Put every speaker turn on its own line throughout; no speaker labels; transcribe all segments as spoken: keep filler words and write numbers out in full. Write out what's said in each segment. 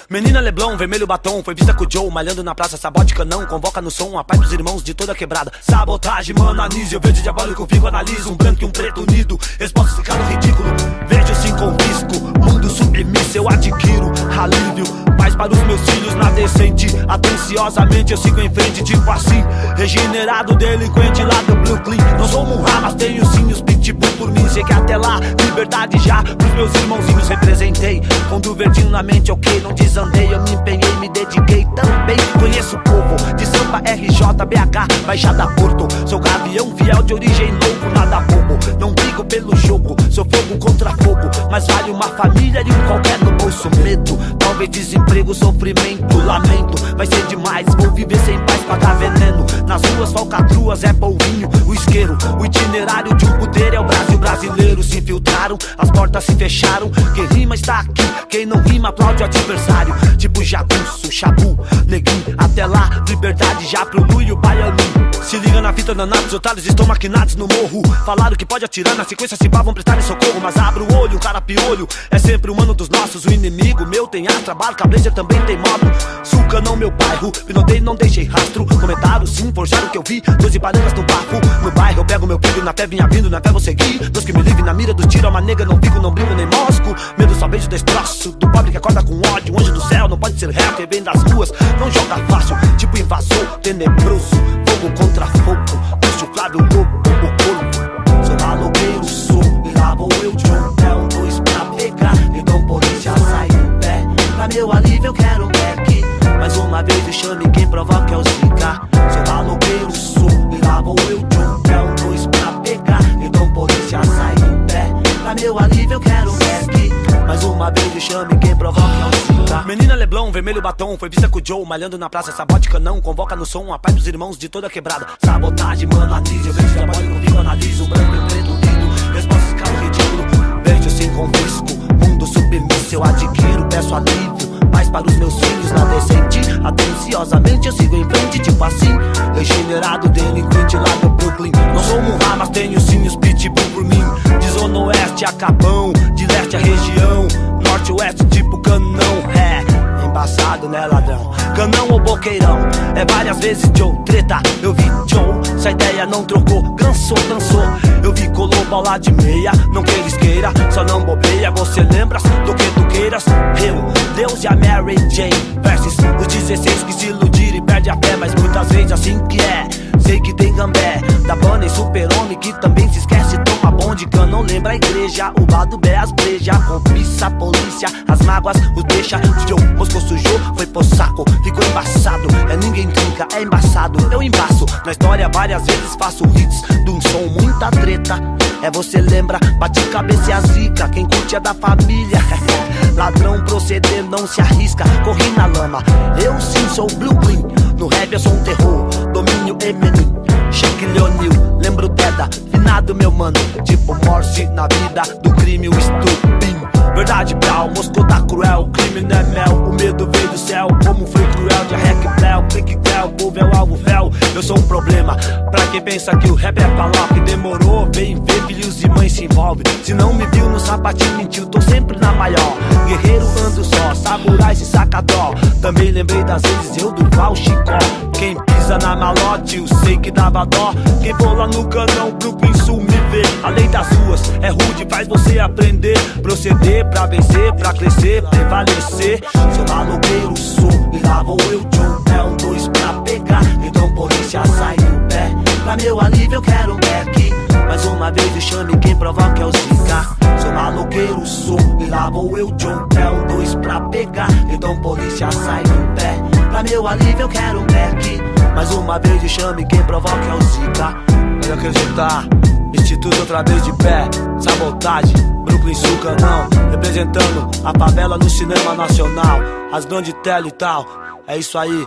Menina Leblon, vermelho batom, foi vista com o Joe, malhando na praça, sabote canão, convoca no som a paz dos irmãos de toda quebrada. Sabotagem, mano, anísio, verde diabólico, fico, analiso, um branco e um preto unido, resposta esse cara ridículo, vejo sim confisco, mundo submisso eu adquiro, alívio, paz para os meus filhos na decente, atenciosamente eu sigo em frente, tipo assim, regenerado, delinquente lá do Brooklyn, não sou Munra, mas tenho sim os pitbull por mim, sei que até lá, liberdade já, pros meus irmãozinhos representei, com do verdinho na mente, ok, não desandei, eu me empenhei, me dediquei também, conheço o povo, de Sampa, R J, B H, Baixada Porto, sou gavião fiel de origem louco, nada bobo, não brigo pelo jogo, sou fogo contra fogo, mas vale uma família e um qualquer no bolso, medo, talvez desemprego, sofrimento, lamento, vai ser demais, vou viver sem paz, pagar veneno, nas ruas falcatruas é polvinho, o isqueiro, o itinerário de um puteiro é o Brasil brasileiro, se infiltraram, as portas se fecharam, quem rima está aqui, quem não rima aplaude o adversário, tipo jagunço, chabu, neguinho, até lá, liberdade já pro Lu e o baianinho. Se liga na fita danados, otários estão maquinados no morro, falaram que pode atirar, na sequência se pá, vão prestar socorro, mas abra o olho, um cara piolho, é sempre humano dos nossos, o inimigo meu tem astra, barca, blazer também tem moto, suca não meu bairro, pinotei não deixei rastro, comentaram sim, forjaram o que eu vi, doze baranas no bafo, no bairro eu pego meu filho, na fé vinha vindo, na fé vou seguir, Deus que me livre na mira do tiro, uma nega não fico, não brilho nem mosco, medo só vejo destroço, do pobre que acorda com ódio, um anjo do céu, não pode ser réu, que vem das ruas, não joga fácil, tipo invasor, tenebroso, fogo contra fogo, puxo Flávio Lobo, o corpo, sou maloqueiro, sou, e lá vou eu, John, é um dois pra pegar, então polícia sai do pé, pra meu alívio eu quero um back, mais uma vez o chame quem provoca é o Zika, sou maloqueiro, sou, e lá vou eu, John, é um dois pra pegar, então polícia sai do pé, pra meu alívio eu quero um back, mais uma vez o chame quem provoca é o Zika. Menina Leblon, vermelho batom, foi vista com o Joe, malhando na praça, sabote canão, convoca no som a paz dos irmãos de toda quebrada. Sabotagem, mano, anísio, vejo diabólico, fico, analiso, um branco e um preto unido, resposta esse cara ridículo, vejo sem confisco, mundo submisso eu adquiro, peço alívio, paz para os meus filhos na decente, atenciosamente eu sigo em frente, tipo assim, regenerado, delinquente lá do Brooklyn, não sou Munra, mas tenho sim os pitbull por mim, de zona oeste a Capão, de leste a região, norte oeste tipo canão, é, embaçado né ladrão, canão ou boqueirão, é várias vezes Joe, treta, eu vi Joe, essa ideia não trocou, cansou, dançou, eu vi colou bola de meia, não que eles queira, só não bobeia, você lembra do que tu queiras, eu, Deus e a Mary Jane, versus os dezesseis que se iludiram e perde a fé, mas muitas vezes assim que é, sei que tem gambé, da banda e super-homem que também se esquece, toma bonde, canão lembra a igreja, o lado B, as breja, cobiça, polícia, as mágoas, os deixa, Joe, moscou sujou, foi pro saco, ficou embaçado, é ninguém trinca, é embaçado, eu embaço, na história várias vezes faço hits, de um som muita treta, é você lembra, bate cabeça e a zica, quem curte é da família, ladrão proceder não se arrisca, corri na lama, eu sim sou Brooklyn, no rap eu sou um terror, domínio Eminem, Shaquille O'Neal, lembro Deda, finado meu mano, tipo Morse na vida do crime, o estupim, verdade brau, Moscou tá cruel, crime não é mel, o medo veio do céu, como foi cruel, de rec bel, clique tel, povo é o alvo véu, eu sou um problema, pra quem pensa que o rap é palavra, que demorou, vem ver, filhos e mães se envolve, se não me viu no sapatinho mentiu, tô sempre na maior, guerreiro ando só, samurai se saca dó, também lembrei das vezes eu do Val Chicó, quem pisa na malote, eu sei que dava dó, quem for lá no canão, Brooklyn Sul me vê, a lei das ruas é rude, faz você aprender, proceder pra vencer, pra crescer, prevalecer, sou maloqueiro, sou, e lá vou eu, John, é um dois pra pegar, então polícia sai do pé, pra meu alívio eu quero um back, mais uma vez o chame quem provoca é o Zika, sou maloqueiro, sou, e lá vou eu, John, é um dois pra pegar, então polícia sai do pé, pra meu alívio eu quero um back, mais uma vez o chame quem provoca é o Zika, pode acreditar, Instituto outra vez de pé, sabotagem, Brooklyn Sul canão, representando a favela no cinema nacional, as grandes tela e tal, é isso aí.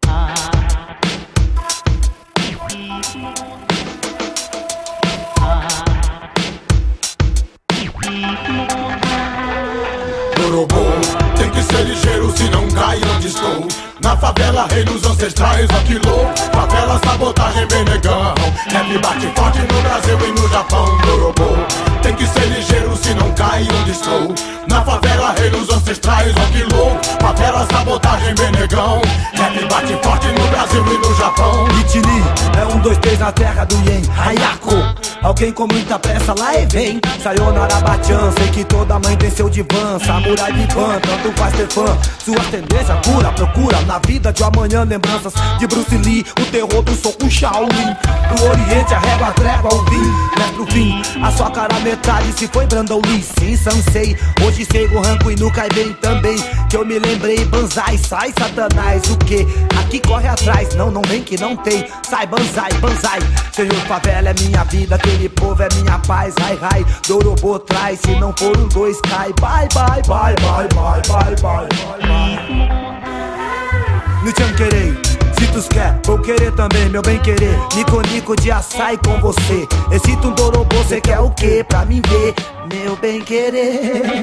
Ah Dorobô, tem que ser ligeiro se não cai onde estou. Na favela, rei dos ancestrais, ó que louco. Favela, sabotagem, bem negão. Rap bate forte no Brasil e no Japão. Dorobô, tem que ser ligeiro se não cai onde estou. Na favela, rei dos ancestrais, ó que louco. Favela, sabotagem, bem negão. Rap bate forte no Brasil e no Japão.
Itini, é um, dois, três na terra do Yen. Hayako, alguém com muita pressa lá e vem. Sayonara Bachan, sei que toda mãe tem seu divã. Samurai Vivan, tanto faz ter fã. Sua tendência, cura, procura na vida de amanhã lembranças de Bruce Lee, o terror do soco Shaolin. Do Oriente a régua, a trégua, o vim, né pro fim. A sua cara metade se foi Brandon Lee, sim, Sansei. Hoje sei o ranco e no cai bem também. Que eu me lembrei, banzai, sai satanás. O que? Aqui corre atrás, não, não vem que não tem. Sai banzai, banzai. Senhor favela é minha vida, aquele povo é minha paz. Rai, rai, Dorobô traz, se não for um dois cai. Bye, bye, bye, bye, bye, bye, bye, bye, bye. Nichan querer, se tu quer, vou querer também, meu bem querer. Nico, nico de açaí com você. Excita um Dorobô, cê quer o quê? Pra mim ver, meu bem querer.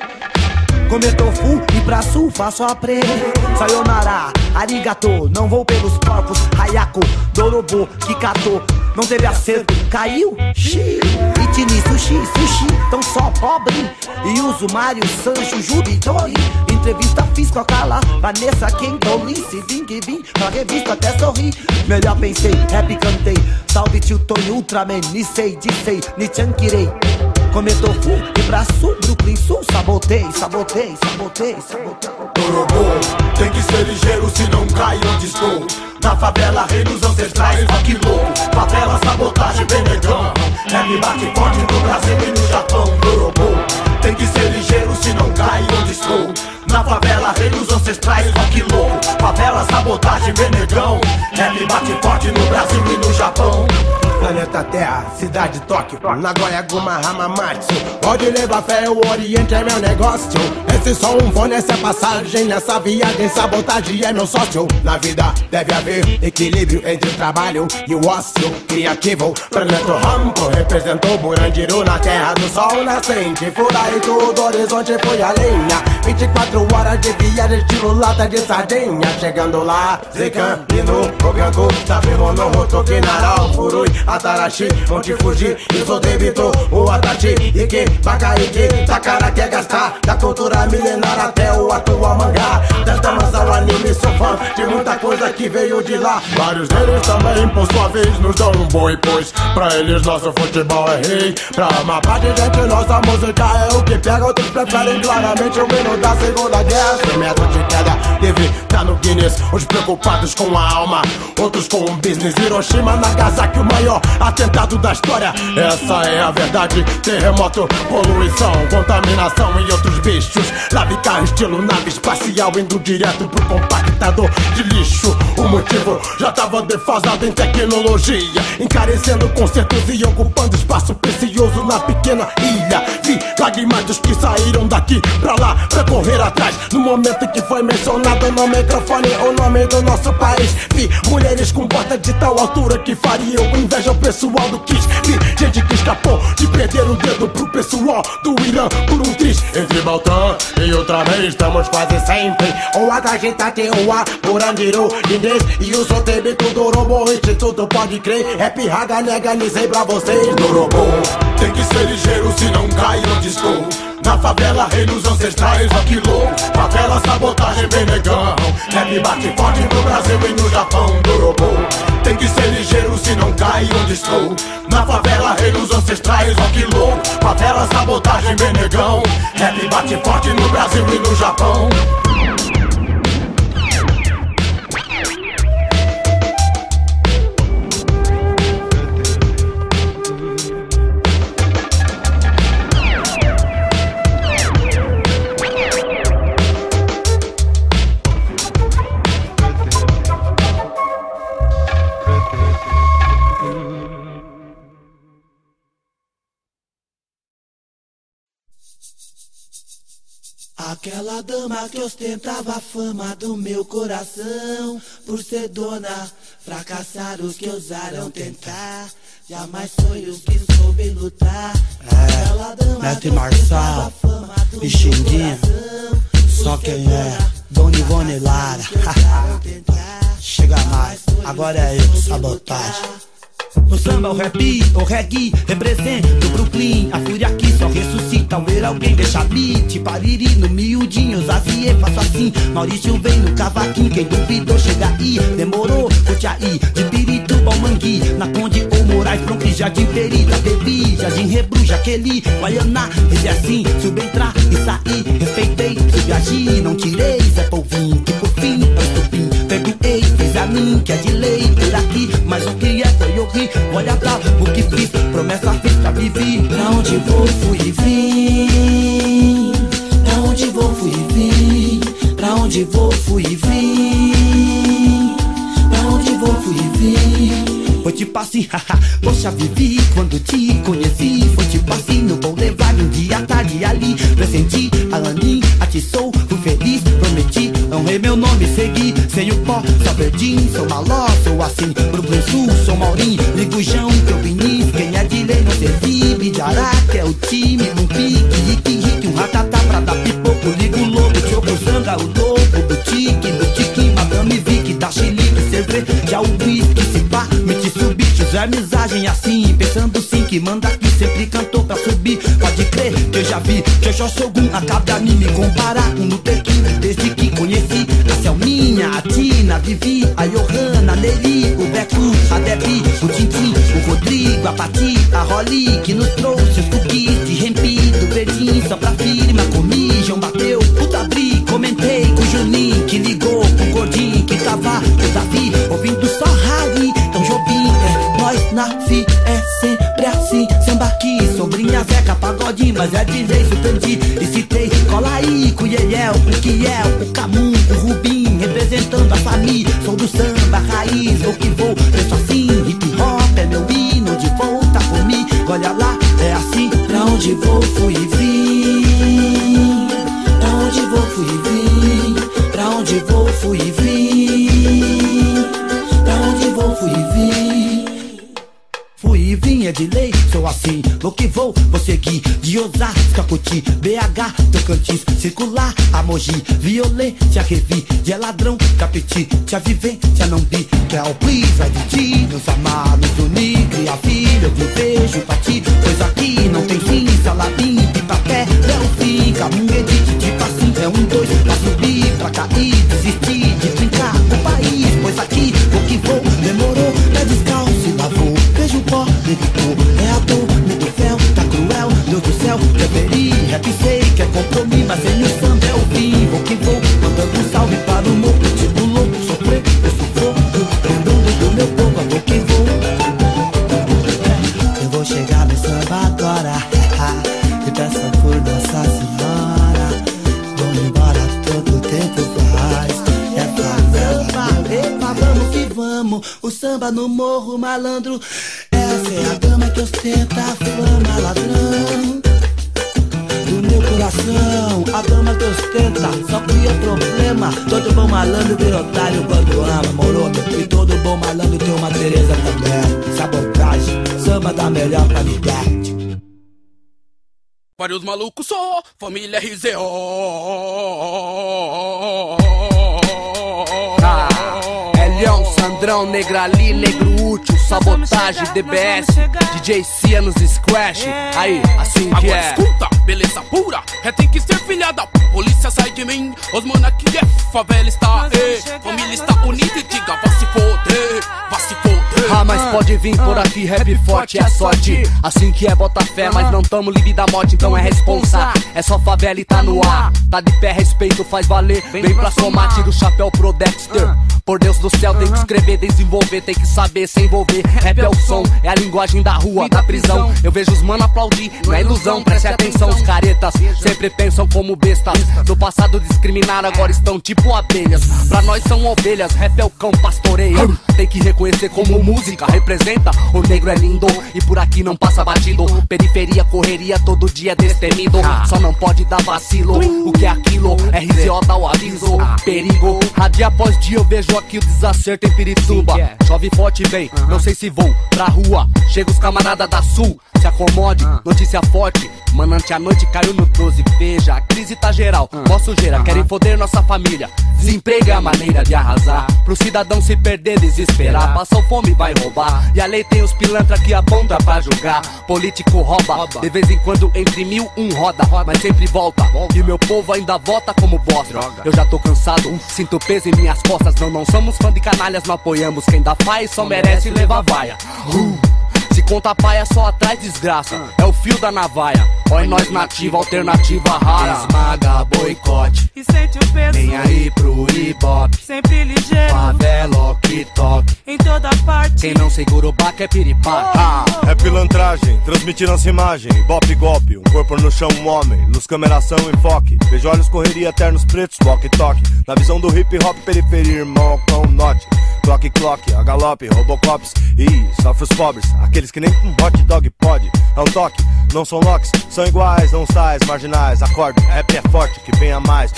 Comer tofu e pra sul faço a pre. Sayonara, arigato, não vou pelos porcos. Hayako, Dorobô, Kikato, não teve acerto, caiu, xi. Itini, sushi, sushi, tão só pobre. E uso Mário, Sancho, Jubidori. Entrevista fiz com a Carla, Vanessa, Kendall, se vim que vim, pra revista até sorri. Melhor pensei, rap cantei. Salve tio Tony, Ultraman, Nisei, Dissei, Nichan Kirei. Comer tofu e pra sul, Brooklyn Sul. Sabotei, sabotei, sabotei, sabotei.
Dorobô, tem que ser ligeiro se não cai onde estou. Na favela, rei dos ancestrais, ó que louco. Favela, sabotagem, bem negão. Rap bate forte no Brasil e no Japão. Dorobô, tem que ser ligeiro se não cai onde estou. Na favela, rei dos ancestrais, ó que louco. Favela, sabotagem, bem negão. Rap bate forte no Brasil e no Japão. Planeta Terra, cidade Tóquio, Nagoya, Guma, Hamamatsu. Pode levar fé, o Oriente é meu negócio. Esse só um voo nessa passagem, nessa viagem, sabotagem é meu sócio. Na vida deve haver equilíbrio entre o trabalho e o ócio criativo. Planeta Rampo representou Burandiru na terra do sol nascente. Por aí tudo, horizonte foi a linha. vinte e quatro horas de viagem, estilo lata de sardinha. Chegando lá, Zekan, Inu, Ogangu, Sabemo no Hotoki, Narau, Furui, Atarashi, Monte Fuji, Isodebito, o Atachi, Ike, Bakaiki, Sakara quer gastar da cultura milenar até o atual mangá. Desta mansão ao anime, sou fã de muita coisa que veio de lá. Vários deles também, por sua vez, nos dão um boi, pois pra eles nosso futebol é rei. Pra uma parte de gente, nossa música é o que pega. Outros preferem claramente o hino da Segunda Guerra. Sem metro de queda, deve tá no Guinness. Uns preocupados com a alma, outros com o business. Hiroshima, Nagasaki, o maior atentado da história. Essa é a verdade. Terremoto, poluição, contaminação e outros bichos. Lave carro estilo nave espacial, indo direto pro compactador de lixo. O motivo já tava defasado em tecnologia, encarecendo concertos e ocupando espaço precioso na pequena ilha. Vi lágrimas dos que saíram daqui pra lá, pra correr atrás. No momento em que foi mencionado no microfone o nome do nosso país, vi mulheres com bota de tal altura que fariam inveja ao pessoal do Kiss. Vi gente que escapou de perder o dedo pro pessoal do Irã por um triz. Entre Baltã e outra vez estamos quase sempre. O Atagitati, o A, Burandiru, Inês e o Sotebito, Dorobô, Instituto, pode crer. Rap Raga, neganizei pra vocês. Dorobô, tem que ser ligeiro se não cai onde estou. Na favela, rei dos ancestrais, ó que louco. Favela, sabotagem, bem negão. Rap bate forte no Brasil e no Japão. Dorobô, tem que ser ligeiro se não cai onde estou. Na favela, rei dos ancestrais, ó que louco. Favela, sabotagem, bem negão. Rap bate forte no Brasil e no Japão.
Aquela dama que ostentava a fama do meu coração, por ser dona, fracassaram os que ousaram tentar.
Jamais foi o que soube lutar.
É, Neto Marçal, Pixinguinha, só quem é, Dona Ivone Lara. Chega mais, agora é eu, Sabotagem.
No samba, o rap, o reggae, representa o Brooklyn. A fúria aqui só ressuscita ao ver alguém deixar beat. Pariri no miudinho, Zazie, faço assim. Maurício vem no cavaquinho, quem duvidou chega aí. Demorou, curte aí, de Pirituba ao Mangui. Na Conde ou Moraes, Bronx, Jardim Peri, Itapevi, Jardim Rebru, Jaqueli, Guaianá. Esse é assim, subi, entrar e sair. Respeitei, subi, agir, não tirei. Zé Polvinho, que por fim é o estupim. Perdoei, fiz a mim, que é de lei por aqui. Mas o que é, foi eu ri. Olha pra o que fiz, promessa fiz, já vivi.
Pra onde vou, fui e vim. Pra onde vou, fui e vim. Pra onde vou, fui e vim. Pra onde vou, fui e vim.
Foi tipo assim, haha, poxa, vivi quando te conheci. Foi tipo assim, no vou levar um dia tarde ali. Pressenti, Alanin, atiçou, fui feliz, prometi. Honrei meu nome, segui, sem o pó, só verdinho. Sou maló, sou assim, Brooklyn Sul, sou Maurinho. Ligo Jão, que eu vinis, quem é de lei não servi. Bijará, que é o time, um pique, rique, rique, um ratatá pra dar pipoco. Ligo o lobo, choco, zanga, o lobo, boutique, boutique, madame Vicky, da chilique, cerveja, o whisky, se pá, me te subir, fizer amizagem assim, pensando sim, que manda aqui, sempre cantou pra subir. Pode crer que eu já vi, que eu já sou um, acaba a mim me comparar com o Luther King, desde que conheci a Selminha, a Tina, a Vivi, a Johanna, a Nelly, o Beco, a Debbie, o Tintin, o Rodrigo, a Pati, a Holly, que nos trouxe os cookies de rempido, verdinho, só pra firma, comi, João bateu, puta abri, comentei com o Juninho, que ligou com o Gordinho, que tava o Davi, ouvindo só Harry, então Jobim, é nós na fi, é sempre assim, samba aqui, sombrinha, Zeca, pagodinho, mas é de lei, surpreendi, e citei, cola aí, com o Yeyel, o Kiel, o Camun, o Rubim, representando a família, sou do samba, raiz, vou que vou, penso assim, hip hop é meu hino, de volta comigo, olha lá, é assim,
pra onde vou, fui e vim. Pra onde vou, fui e vim. Pra onde vou, fui e vim. Pra onde vou, fui e vim.
Fui e vim, é de lei, sou assim, vou que vou, vou seguir. De Osasco a Coti, B H, Tocantins, circular, a Mogi, violência, revi, de ladrão, capeti, tia vivência, não bi, que é o please, vai de ti, nos amar, nos unir, criar filho, eu te vejo pra ti, pois aqui não tem fim, salabim, pipapé, é o fim, camunguedite, tipo assim, é um, dois, pra subir, pra cair, desistir, de brincar com o país, pois aqui, vou que vou, demorou, é descalço e lavou, vejo o pó, me gritou, é a dor, me do fel, tá cruel, Deus do céu, quer ferir, rap sei, quer compromisso, mas sem o samba é o fim, vou que vou, mandando um salve para o morro, tipo louco, sofrer, eu sufoco, lembrando do meu povo, vou que vou, eu vou chegar no samba agora, e peço por Nossa Senhora, vou embora todo tempo faz, é favela, epa, vamos que vamos, o samba no morro, malandro. Essa é a dama que ostenta a fama, ladrão do meu coração. A dama que ostenta só cria problema. Todo bom malandro vira otário quando ama, moro? E todo bom malandro tem uma Tereza também. Sabotagem, samba da melhor qualidade.
Para os malucos só, família R Z O.
Ah, Elião, Sandrão, Negrali, Negro Útil, Sabotagem, D B S, D J Cia nos Scratch. Aí, assim que
agora
é.
Escuta, beleza pura, é tem que ser filha da p... Polícia sai de mim, os mano aqui é favela está, e família está unida e diga, vá se foder, vá se foder.
Ah, mas pode vir por aqui, rap forte é sorte. Assim que é, bota fé, mas não tamo livre da morte, então é responsa. É só favela e tá no ar, tá de pé, respeito, faz valer. Vem pra somar, tira o chapéu pro Dexter. Por Deus do céu, tem que escrever, desenvolver, tem que saber se envolver. Rap é o som, é a linguagem da rua, da prisão. Eu vejo os mano aplaudir, não é ilusão, preste atenção. Os caretas sempre pensam como bestas. Do passado discriminaram, agora estão tipo abelhas. Pra nós são ovelhas, rap é o cão, pastoreia. Tem que reconhecer como música. música representa. O negro é lindo e por aqui não passa batido. Periferia, correria, todo dia destemido. Só não pode dar vacilo. O que é aquilo? R Z O dá o aviso. Perigo, a dia após dia eu vejo aqui o desacerto em Pirituba. Chove forte, vem, não sei se vou pra rua. Chega os camarada da Sul, se acomode, notícia forte. Manante a noite caiu no doze, veja, a crise tá geral. Mó sujeira, querem foder nossa família. Desemprego é a maneira de arrasar. Pro cidadão se perder, desesperar. Passou fome, vai roubar. E a lei tem os pilantra que aponta pra julgar. Político rouba, de vez em quando entre mil um roda, mas sempre volta. E meu povo ainda vota como bosta. Eu já tô cansado, sinto peso em minhas costas. Não, não somos fã de canalhas, não apoiamos. Quem dá faz só merece levar vaia. uh. Se conta paia, só atrás desgraça. É o fio da navalha. Ó, em nós nativa, alternativa rara. Esmaga, boicote
e sente o peso.
Vem aí pro Ibope,
sempre ligeiro.
Favela, ok, toque
em toda parte.
Quem não segura o baque é piripá.
Ah, é pilantragem, transmitir nossa imagem. Ibope, golpe, um corpo no chão, um homem. Luz, cameração, enfoque. Vejo olhos, correria, ternos pretos, walk-talk. Na visão do hip hop, periferia, irmão, com note. Clock, clock, a galope, robocops. E sofre os pobres, aqueles que nem um hot dog pode. É um toque, não são locks, são iguais, não sais, marginais. Acorde, rap é forte, que venha mais.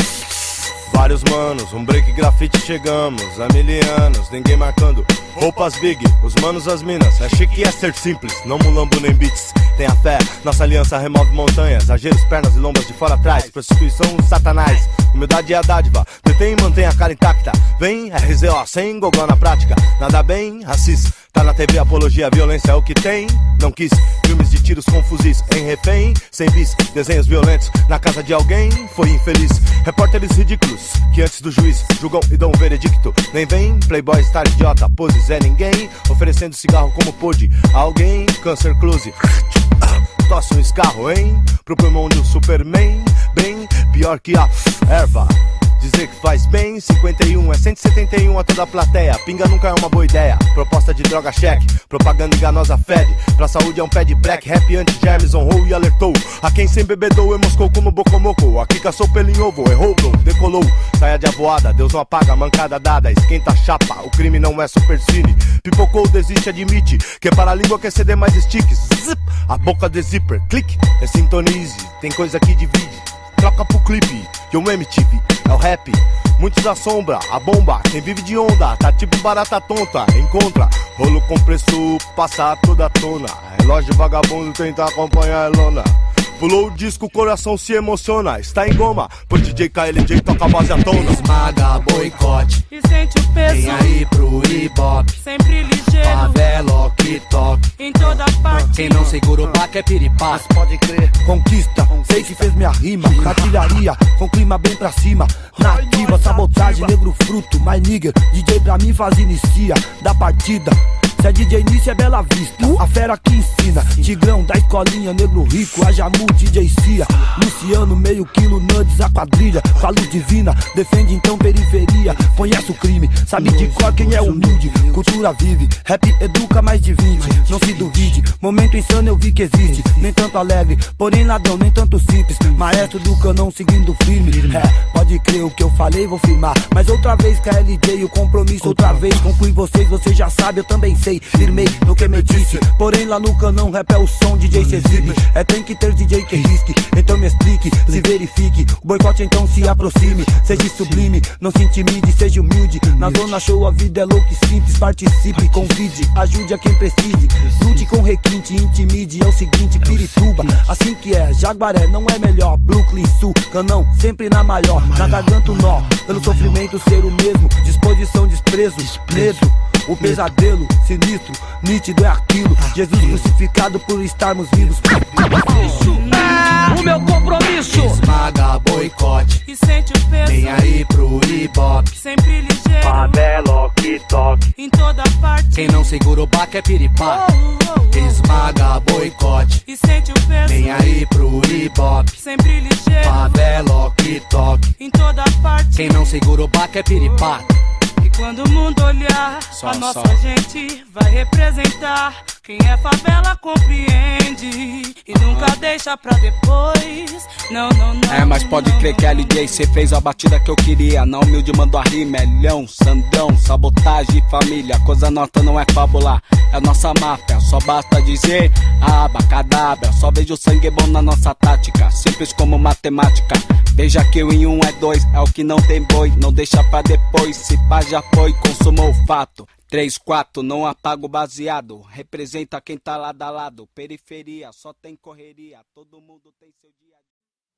Vários manos, um break grafite chegamos. Há mil anos, ninguém marcando. Roupas big, os manos, as minas. É chique é ser simples, não mulambo nem beats. Tenha fé, nossa aliança remove montanhas. Ageiros, pernas e lombas de fora atrás. Prostituição, satanás. Humildade é a dádiva, detém e mantém a cara intacta. Vem, R Z O, sem gogó na prática. Nada bem, racista. Tá na T V, apologia, violência é o que tem. Não quis, filmes de tiros com fuzis em refém. Sem bis, desenhos violentos na casa de alguém. Foi infeliz, repórteres ridículos que antes do juiz julgam e dão um veredicto. Nem vem, playboy, estar idiota, poses é ninguém. Oferecendo cigarro como pôde a alguém. Câncer close, tosse um escarro, hein? Pro pulmão de um Superman. Bem pior que a erva. Dizer que faz bem, cinquenta e um é cento e setenta e um a toda a plateia. Pinga nunca é uma boa ideia. Proposta de droga cheque, propaganda enganosa fede. Pra saúde é um pé de black, rap anti-germes honrou e alertou. A quem sem bebedou emoscou como bocomoco. Aqui caçou pelo em ovo, errou, bro, decolou. Saia de avoada, Deus não apaga, mancada dada. Esquenta a chapa, o crime não é supercine. Pipocou, desiste, admite que é para a língua quer ceder mais sticks. Zip, a boca de zíper, clique, é sintonize. Tem coisa que divide, troca pro clipe. E o M T V é o rap, muitos da sombra, a bomba. Quem vive de onda, tá tipo barata tonta. Encontra, rolo com preço, passa toda a tona. Relógio vagabundo tenta acompanhar a lona. Pulou o disco, o coração se emociona. Está em goma, pois D J K L J toca a base à tona.
Esmaga, boicote
e sente o peso.
Vem aí pro Ibope,
sempre ligeiro.
Favela, ok, toque
em toda parte.
Quem não segura o baque é piripá.
Mas pode crer, conquista, sei que fez minha rima. Artilharia, com clima bem pra cima. Nativa, sabotagem, negro fruto. My nigga, D J pra mim faz inicia da partida. Se é D J início é Bela Vista, a fera que ensina. Tigrão da escolinha, negro rico, a Jamu, D J Cia. Luciano, meio quilo, nudes, a quadrilha. Com a luz divina, defende então periferia. Conhece o crime, sabe de cor quem é humilde. Cultura vive, rap educa mais de vinte. Não se duvide, momento insano eu vi que existe. Nem tanto alegre, porém ladrão, nem tanto simples. Maestro do canão seguindo firme. É, pode crer o que eu falei, vou firmar. Mas outra vez K L J, o compromisso outra vez. Conclui vocês, você já sabe, eu também sei. Firmei no que me disse, porém lá no canão rap é o som, D J se exibe. É tem que ter D J que risque, então me explique, se verifique. O boicote então se aproxime, seja sublime, não se intimide, seja humilde. Na zona show a vida é louca e simples, participe, convide, ajude a quem precise. Lute com requinte, intimide, é o seguinte, Pirituba, assim que é, Jaguaré não é melhor. Brooklyn Sul, canão sempre na maior. Na garganta o nó, pelo sofrimento ser o mesmo. Disposição, desprezo, medo. O pesadelo, sinistro, nítido é aquilo. Jesus crucificado por estarmos vivos.
O meu compromisso. Esmaga, boicote
e sente o peso.
Vem aí pro Ibope,
sempre ligeiro.
Favela, ok, toque
em toda parte.
Quem não segura o baque é piripá. Esmaga, boicote
e sente o peso.
Vem aí pro Ibope,
sempre ligeiro.
Favela, ok, toque
em toda parte.
Quem não segura o baque é piripá.
E quando o mundo olhar,
só,
a nossa
só.
gente vai representar Quem é favela compreende e nunca deixa pra depois. Não, não, não.
É, mas pode crer que L J, cê fez a batida que eu queria. Na humilde mandou a rima, é Leão, Sandrão, sabotagem, família. Coisa nossa não é fábula, é a nossa máfia. Só basta dizer abacadabra. Só vejo sangue bom na nossa tática, simples como matemática. Veja que o em um é dois, é o que não tem boi. Não deixa pra depois, se pá já foi, consuma o fato. Três, quatro, não apaga o baseado. Representa quem tá lado a lado. Periferia, só tem correria. Todo mundo tem seu dia a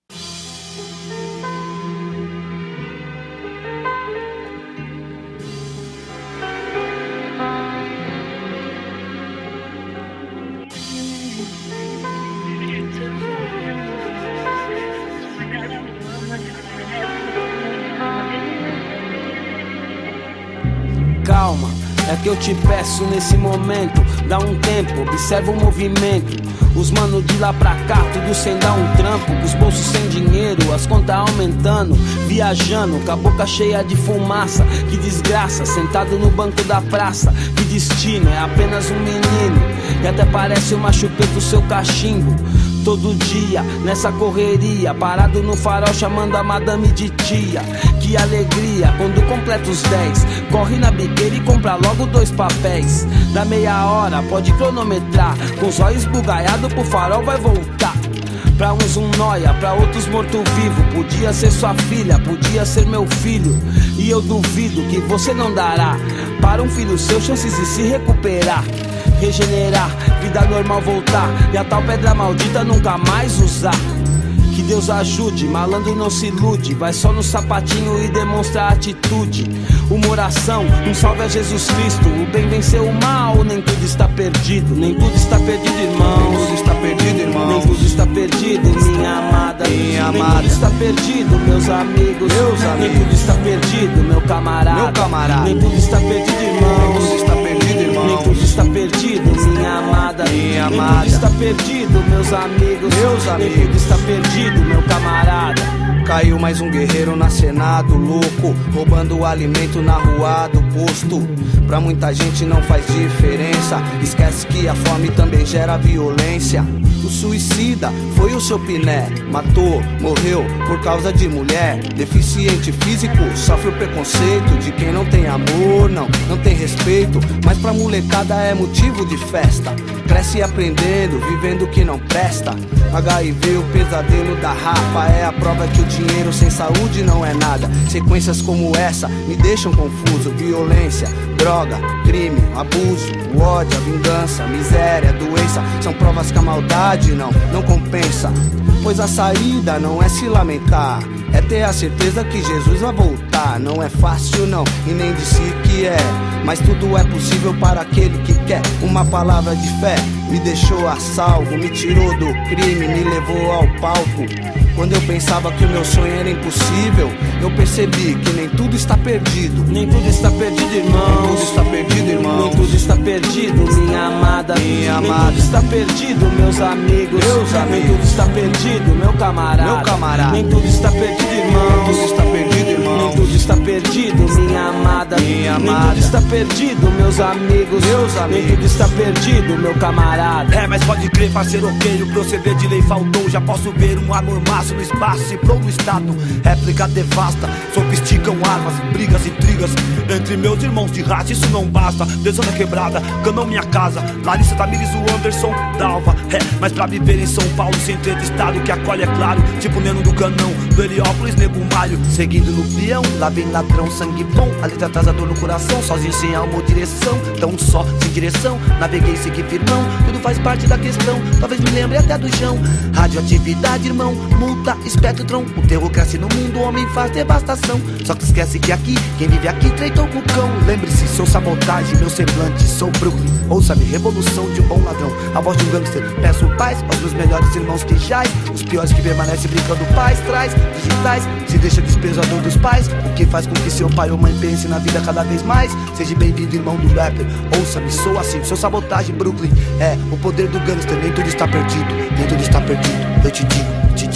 Calma, é que eu te peço nesse momento. Dá um tempo, observa o movimento. Os manos de lá pra cá, tudo sem dar um trampo. Os bolsos sem dinheiro, as contas aumentando. Viajando, com a boca cheia de fumaça. Que desgraça, sentado no banco da praça. Que destino, é apenas um menino. E até parece uma chupeta do seu cachimbo. Todo dia, nessa correria, parado no farol chamando a madame de tia. Que alegria, quando completa os dez, corre na biqueira e compra logo dois papéis. Da meia hora, pode cronometrar, com os olhos esbugalhados pro farol vai voltar. Pra uns um nóia, pra outros morto-vivo. Podia ser sua filha, podia ser meu filho. E eu duvido que você não dará para um filho seu chances de se recuperar, regenerar, vida normal voltar, e a tal pedra maldita nunca mais usar. Que Deus ajude, malandro não se ilude, vai só no sapatinho e demonstra atitude. Uma oração, um salve a Jesus Cristo. O bem venceu o mal, nem tudo está perdido. Nem tudo está perdido, irmão.
Nem tudo está perdido, irmão.
Nem tudo está perdido, minha amada.
Minha
nem
amada.
tudo está perdido, meus amigos.
Meus
nem
amigos.
tudo está perdido, meu camarada.
Meu camarada.
Nem tudo está perdido, irmão.
Nem tudo está perdido, irmão.
Nem tudo está perdido, minha amada.
Minha
nem
amada.
tudo está perdido, meus amigos.
Meus
Nem
amigos.
tudo está perdido, meu camarada.
Caiu mais um guerreiro na Senado, louco, roubando o alimento na rua do posto. Pra muita gente não faz diferença, esquece que a fome também gera violência. O suicida foi o seu piné, matou, morreu por causa de mulher. Deficiente físico sofre o preconceito de quem não tem amor, não, não tem respeito. Mas pra molecada é motivo de festa, cresce aprendendo, vivendo o que não presta. H I V, o pesadelo da rapa, é a prova que o dinheiro sem saúde não é nada. Sequências como essa me deixam confuso. Violência, droga, crime, abuso, o ódio, a vingança, miséria, doença são provas que a maldade não, não compensa. Pois a saída não é se lamentar, é ter a certeza que Jesus vai voltar. Não é fácil não, e nem disse que é, mas tudo é possível para aquele que quer. Uma palavra de fé me deixou a salvo, me tirou do crime, me levou ao palco. Quando eu pensava que o meu sonho era impossível, eu percebi que nem tudo está perdido.
Nem tudo está perdido, irmão.
Nem tudo está perdido, irmão.
Nem tudo está perdido, minha amada.
Minha
Nem
amada.
tudo está perdido, meus amigos.
Meus amigos.
Nem tudo está perdido, meu camarada.
Meu camarada.
Nem tudo está perdido, irmão.
Nem tudo está perdido, irmão.
Nem tudo está perdido, minha amada.
Minha
Nem
amada.
tudo está perdido, meus amigos.
Meus
Nem
amigos.
tudo está perdido, meu camarada.
É, mas pode crer, parceiro, ok, o proceder de lei faltou. Já posso ver um amormaço no espaço, se pro no estado. Réplica devasta, sofisticam armas, brigas, intrigas entre meus irmãos de raça, isso não basta. Desanda quebrada, canão minha casa, Larissa, Tamires, o Anderson, Dalva. É, mas pra viver em São Paulo sem ter de estado que acolhe, é claro, tipo Neno do Canão, do Heliópolis, Nego Malho. Seguindo no peão, lá vem ladrão, sangue bom, a letra traz a dor no coração, sozinho sem alma ou direção, tão só, sem direção, naveguei, segui firmão, tudo faz parte da questão, talvez me lembre até do chão. Radioatividade, irmão, multa, espectro, o terror cresce no mundo, o homem faz devastação. Só que esquece que aqui, quem vive aqui treitou com o cão. Lembre-se, sou sabotagem, meu semblante, sou Brooklyn. Ouça-me, revolução de um bom ladrão, a voz de um gangster. Peço paz aos meus melhores irmãos que jaz, os piores que permanecem brincando paz, traz digitais, se deixa desprezador dos pais, o que faz com que seu pai ou mãe pense na vida cada vez mais. Seja bem-vindo, irmão do rapper, ouça-me, sou assim, sou sabotagem, Brooklyn. É, o poder do gangster, nem tudo está perdido, nem tudo está perdido, eu te digo, te digo.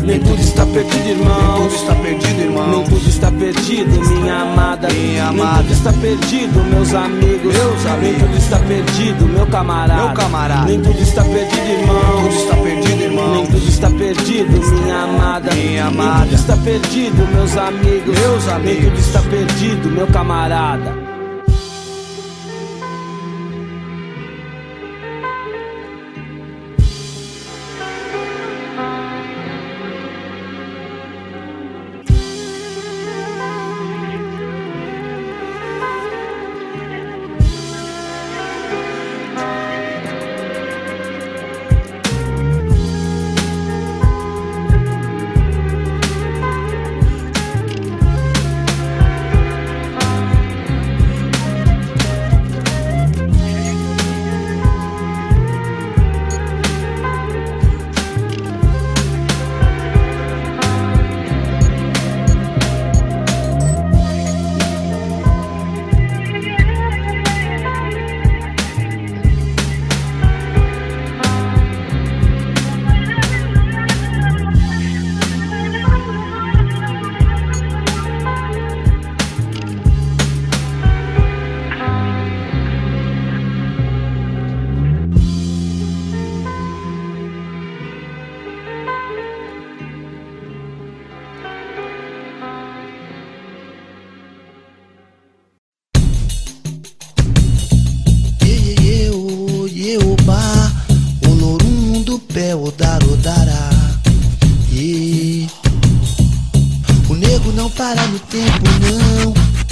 Nem tudo está perdido, irmão. Nem tudo está perdido, irmão. Nem tudo está perdido, minha amada. Minha amada. Nem tudo está perdido, meus amigos. Meus amigos. Nem tudo está perdido, meu camarada. Meu camarada. Nem tudo está perdido, irmão. Nem tudo está perdido, irmão. Nem tudo está perdido, minha amada. Minha amada. Nem tudo está perdido, meus amigos. Meus amigos. Nem tudo está perdido, meu camarada.
Para no tempo não.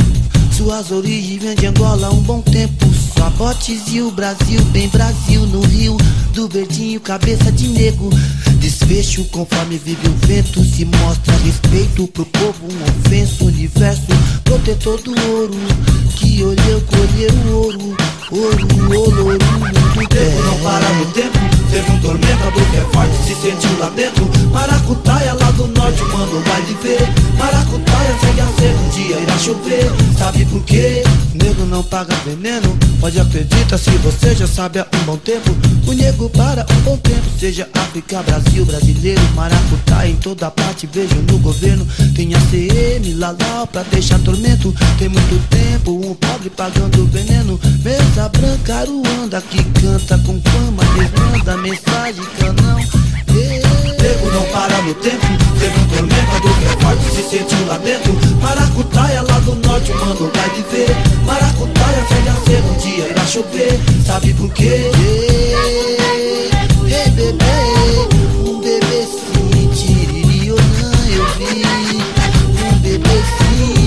Suas origens vêm de Angola há um bom tempo. Sabotes e o Brasil, bem Brasil no Rio do Verdinho, cabeça de nego. Desfecho conforme vive o vento. Se mostra respeito pro povo, um ofenso. Universo protetor do ouro, que olhou, colheu o ouro. Ouro, ouro, ouro.
O tempo não para no tempo. Teve um tormentador que é forte, se sentiu lá dentro. Maracutaia lá do norte, o mano vai viver. Maracutaia segue a ser, um dia irá chover. Sabe por quê?
Nego não paga veneno, pode acreditar se você já sabe há um bom tempo. O nego para um bom tempo, seja África, Brasil, brasileiro. Maracutaia em toda parte, vejo no governo. Tem a C M, Lalau pra deixar tormento. Tem muito tempo, um pobre pagando veneno. Mesa branca, Aruanda, que canta com fama, desmanda mensagem, canão.
Nego não para no tempo. Teve um tormentador que é forte, se sentiu lá dentro. Maracutaia lá do norte, o mano vai viver. Maracutaia segue a ser, um dia irá chover. Sabe por quê?
Ei, bebê, um bebê sim, tiririona, eu vi. Um bebê sim,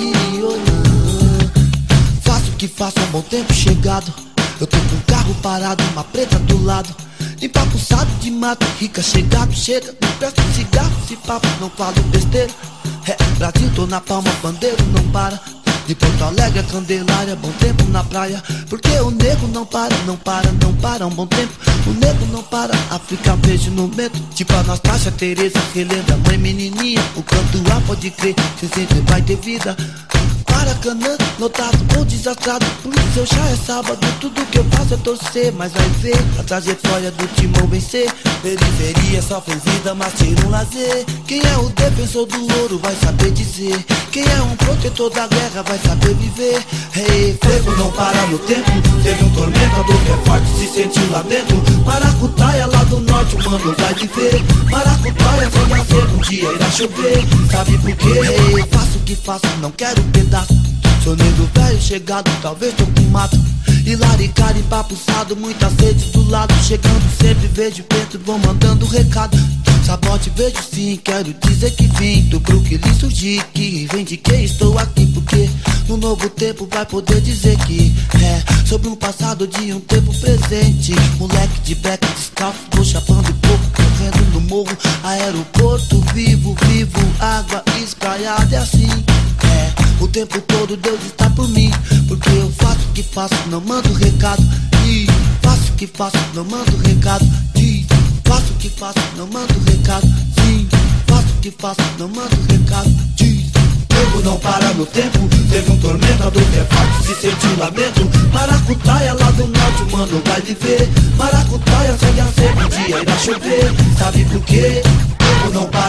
tiririona. Faço o que faço há um bom tempo chegado. Eu tô com um carro parado, uma preta do lado. Empapuçado de mato, rica, chegado, chega. Não presta cigarro, se papo, não falo besteira. É, Brasil, tô na palma, bandeira, não para. De Porto Alegre a Candelária, bom tempo na praia. Porque o nego não para, não para, não para, um bom tempo. O nego não para, África vejo no medo. Tipo a Nastácia, Tereza, relembra, mãe menininha. O canto A pode crer, cê sempre vai ter vida. Maracanã, lotado ou desastrado. Por isso eu já é sábado, tudo que eu faço é torcer. Mas vai ver a trajetória do timão vencer. Periferia sofre vida, mas tira um lazer. Quem é o defensor do ouro vai saber dizer. Quem é um protetor da guerra vai saber viver.
Hey, Nego não para no tempo. Teve um tormentador que é forte, se sentiu lá dentro. Maracutaia lá do norte, o mano vai viver. Maracutaia segue a ser, um dia irá chover. Sabe por quê?
Hey, faço o que faço, não quero pedaço. Sou nego velho chegado, talvez tô com mato. E laricar empapuçado, muita sede do lado. Chegando sempre, vejo Pedro, vou mandando recado. Sabote, vejo sim, quero dizer que vim do Brooklyn surgir, que vem de quem estou aqui. Porque no novo tempo vai poder dizer que é sobre um passado de um tempo presente. Moleque de black descalço, tô chapando pouco, correndo no morro. Aeroporto, vivo, vivo, água espraiada, é assim. É, o tempo todo Deus está por mim. Porque eu faço o que faço, não mando recado. E faço o que faço, não mando recado. E faço o que faço, não mando recado. Sim, faço o que faço, não mando recado. Diz.
Nego não para no tempo. Teve um tormentador que é forte, se sentiu lá dentro. Maracutaia lá do norte, o mano vai viver. Maracutaia segue a ser, um dia irá chover. Sabe por quê? Nego não para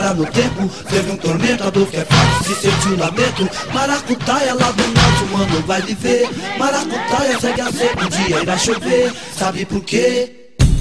para no tempo. Teve um tormentador que é forte, se sentiu lamento. Maracutaia lá do norte, o mano vai viver. Maracutaia segue a seca, um dia irá chover. Sabe por quê?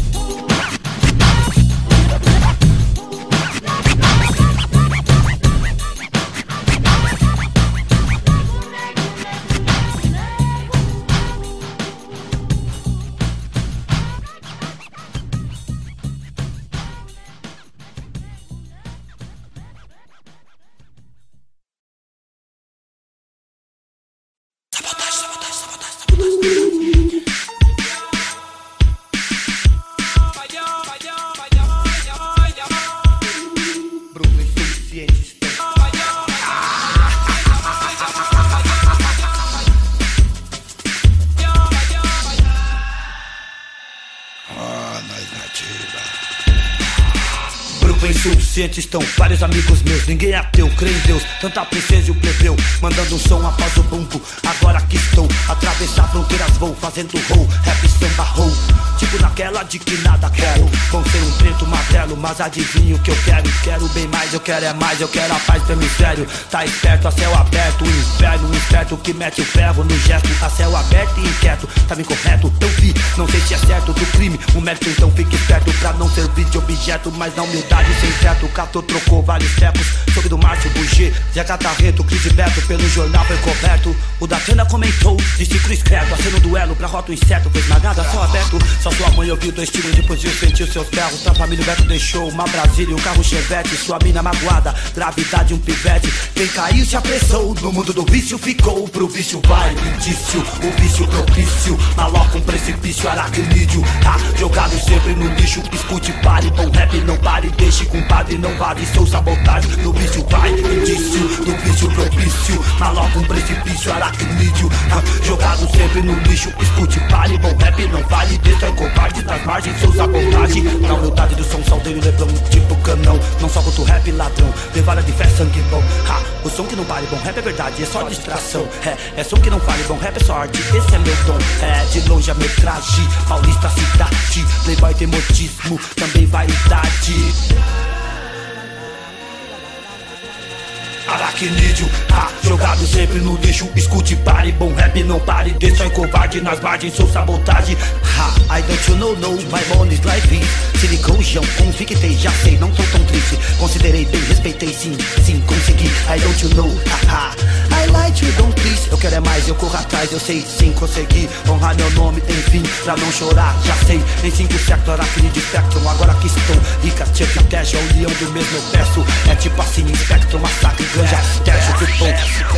Insuficientes estão vários amigos meus, ninguém é ateu, crê em Deus, tanta princesa e o plebeu, mandando um som após o bumbo. Agora que estou, atravessar fronteiras vou, fazendo roll, rap samba roll. Tipo naquela de que nada quero, com ser um preto magrelo, mas adivinho o que eu quero. Quero bem mais, eu quero é mais, eu quero a paz do hemisfério. Tá esperto, a céu aberto, o inferno, um esperto que mete o ferro no gesto. A céu aberto e inquieto, tava incorreto, eu vi, não sei se é certo do crime. O mérito então fique esperto pra não servir de objeto, mas na humildade sem teto. Catou, trocou vários tecos, soube do Márcio Bugê, Zé Catarreto, Cris Beto, pelo jornal foi coberto. O Datena comentou, disse Cruz Credo, acendo duelo pra rota o inseto, foi esmagada, céu aberto. Só sua mãe ouviu dois tiros, depois viu, sentiu seus berros. Pra família o Beto deixou uma Brasília e um carro Chevette. Sua mina magoada, gravidade um pivete. Quem caiu se apressou, no mundo do vício ficou. Pro vício vai, indício, o vício propício. Maloca um precipício, aracnídeo. Tá jogado sempre no lixo, escute, pare. Bom rap não pare, deixe compadre, não vale seu sabotagem. No vício vai, indício, no vício propício. Maloca um precipício, aracnídeo. Tá jogado sempre no lixo, escute, pare. Bom rap não vale, destrói covarde das margens, seu sabotagem. Na humildade do som, saldeiro, leblão, tipo canão. Não só contra o rap ladrão, levada de fé, sangue bom. Ha, o som que não vale, bom rap é verdade, é só distração. É, é som que não vale, bom rap é só arte, esse é meu dom. É, de longe a metragem, paulista cidade. Playboy tem modismo, também vaidade. Aracnídeo, ah, jogado sempre no lixo, escute, pare, bom rap não pare, destrói covarde nas margens, sou sabotagem. Ha, I don't you know, no, my money's like this. Silicojão, convictei, já sei, não tô tão triste. Considerei bem, respeitei, sim, sim, consegui. I don't you know, haha, I like you, don't please. Eu quero é mais, eu corro atrás, eu sei, sim, consegui. Honrar meu nome, tem fim, pra não chorar, já sei. Em cinco sector, aracnídeo, spectrum, agora que estou. Rica, Chuck, Tejo, é o leão do mesmo eu peço. É tipo assim, spectrum, massacre, ganja, Tejo, que bom.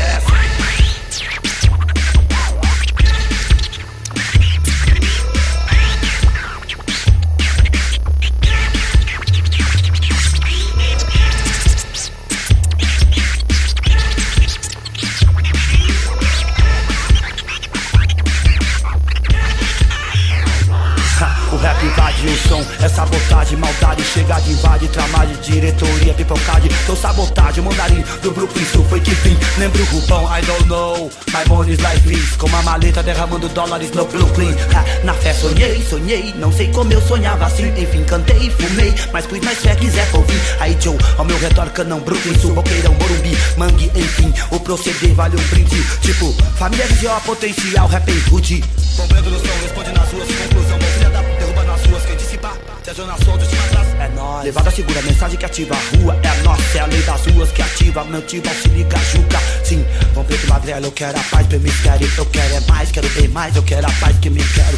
O som é sabotagem, maldade, chega de invade, tramagem, diretoria, pipocagem, tô sabotagem, mandarim do Brooklyn, isso foi que vim, lembro o Rubão, I don't know, my money's like this, com uma maleta derramando dólares no Brooklyn, ha, na fé sonhei, sonhei, não sei como eu sonhava assim, enfim, cantei, fumei, mas pus mais fé, quiser ouvir, aí Joe, ao meu redor canão, Brooklyn, Suboqueirão, Morumbi, Mangue, enfim, o proceder vale um brinde, tipo, família visual, potencial, rap em rude, comprando no som, responde nas ruas, conclusão, bom filha da derruba nas ruas, quem disse pá, Zona Sul de cima atrás, é nóis. Levada segura, mensagem que ativa a rua, é a nossa, é a lei das ruas que ativa. Meu tipo se liga, juca, sim. Vão preto magrelo, eu quero a paz do hemisfério. Eu quero é mais, quero bem mais, eu quero a paz que me quero.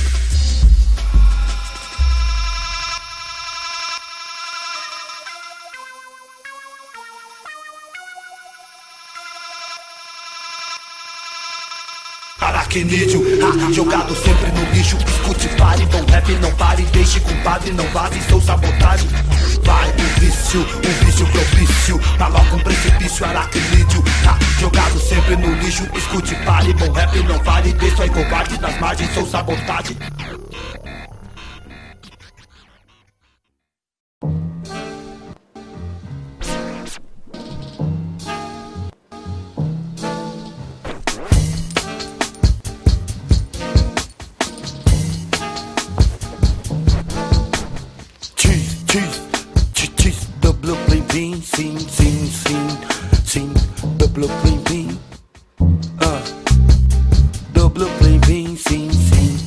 Aracnídeo, ah, jogado sempre no lixo, escute, pare, bom rap não pare, deixe compadre, não vaze, sou sabotagem. Vai, o vício, o vício propício, maloca um precipício, aracnídeo, ah, jogado sempre no lixo, escute, pare, bom rap não vale, destrói covarde nas margens, sou sabotagem. Sim,
Brooklyn vim, uh, do Brooklyn vim, sim, sim.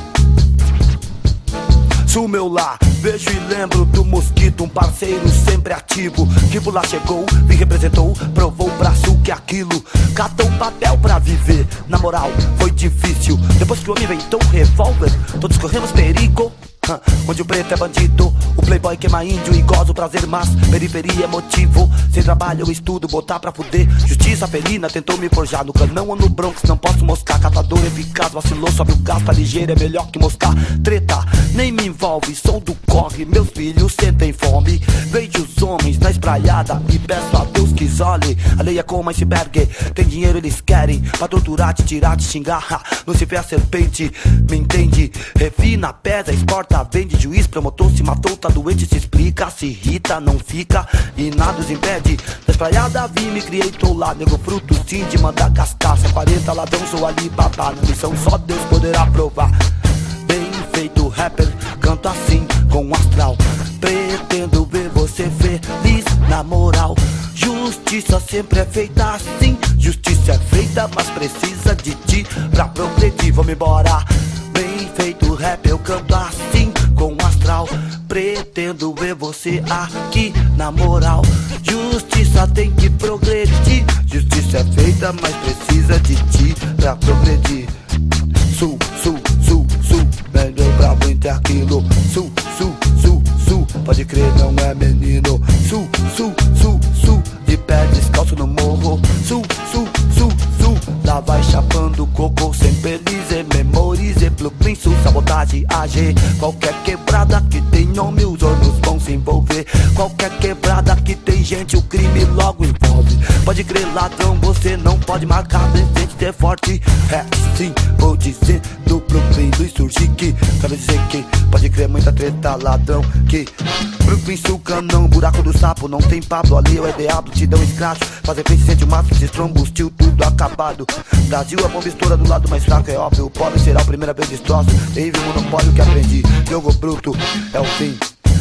Sou meu lar, vejo e lembro do mosquito, um parceiro sempre ativo, que por lá chegou, me representou, provou o braço que é aquilo, catou papel pra viver, na moral foi difícil, depois que o homem inventou o revólver, todos corremos perigo. Onde o preto é bandido, o playboy queima índio e goza o prazer, mas periferia é motivo. Sem trabalho eu estudo, botar pra fuder. Justiça felina tentou me forjar no canão ou no Bronx, não posso moscar. Catador eficaz, vacilou, sobe o gás, tá ligeiro, é melhor que moscar. Treta, nem me envolve, sou do corre, meus filhos sentem fome. Vejo os homens na espraiada e peço a Deus que isole. A lei é como iceberg, tem dinheiro eles querem pra torturar, te tirar, te xingar. Lucifer a serpente, me entende? Refina, pesa, exporta, vende, juiz, promotor, se matou, tá doente, se explica, se irrita, não fica e nada os impede. Da espraiada vi, me criei, tô lá, nego fruto, sim, de mandar cascar. Se é quarenta ladrão, sou ali, babá, na missão só Deus poderá provar. Bem feito, rapper, canto assim, com astral. Pretendo ver você feliz, na moral. Justiça sempre é feita assim, justiça é feita, mas precisa de ti pra progredir, vamos embora. Bem feito rap, eu canto assim, com astral. Pretendo ver você aqui, na moral. Justiça tem que progredir, justiça é feita, mas precisa de ti pra progredir. Sul, sul, sul, sul, vendeu brabo entre aquilo. Sul, sul, sul, sul, pode crer, não é menino. Sul, sul, sul, sul, de pé descalço no morro. Sul, sul, sul, sul, lá vai chapando coco. Sem belize, memorize, Brooklyn Sul, sabotagem, A G. Qualquer quebrada que tem nome, os ônibus vão se envolver. Qualquer quebrada que tem gente, o crime logo envolve. Pode crer, ladrão, você não pode marcar, decente, ser forte. É sim, vou dizer, do Brooklyn do Surgique. Quero dizer que pode crer, muita treta, ladrão, que Brooklyn Sul, canão, buraco do sapo, não tem Pablo, ali eu é diabo, te dão escracho. Fazer frente, sente o máximo, se estrombos, tio, tudo acabado. Brasil, a bomba estoura do lado mais fraco, é óbvio. O pobre será a primeira vez destroço. Terrível monopólio que aprendi, jogo bruto, é o fim.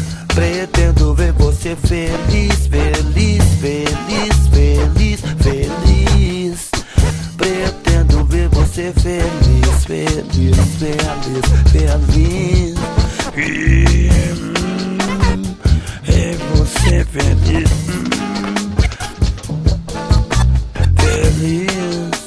Pretendo ver você feliz, feliz, feliz, feliz, feliz. Pretendo ver você feliz, feliz, feliz, feliz. E, hum, é você feliz, hum, feliz.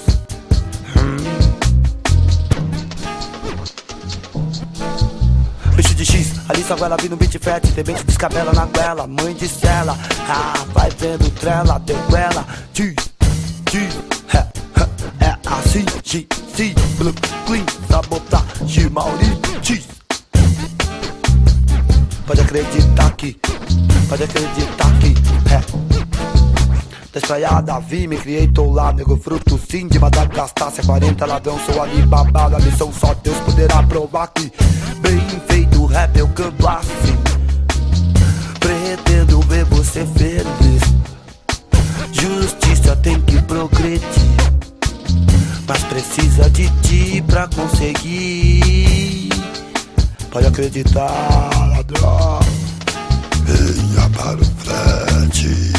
Bicho de X, ali só ela vi no beat fat. Tem mente descabela na goela, mãe de cela. Ah, vai vendo trela, deu ela. G, G, é, é, é assim, G, C, Brooklyn, sabotagem, Maurício, X. Pode acreditar que, pode acreditar que, é. Da espraiada vi, me criei, tô lá, nego fruto sim, de Madagascar. Se é quarenta ladrão, sou ali babado, a missão só Deus poderá provar que bem feito rap eu canto assim. Pretendo ver você feliz, justiça tem que progredir, mas precisa de ti pra conseguir. Pode acreditar, ladrão, venha para o frente.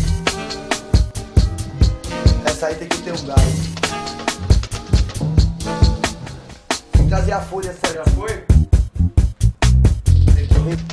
Essa aí tem que ter um gás. Tem que trazer a folha, sério, já foi? Tem que correr.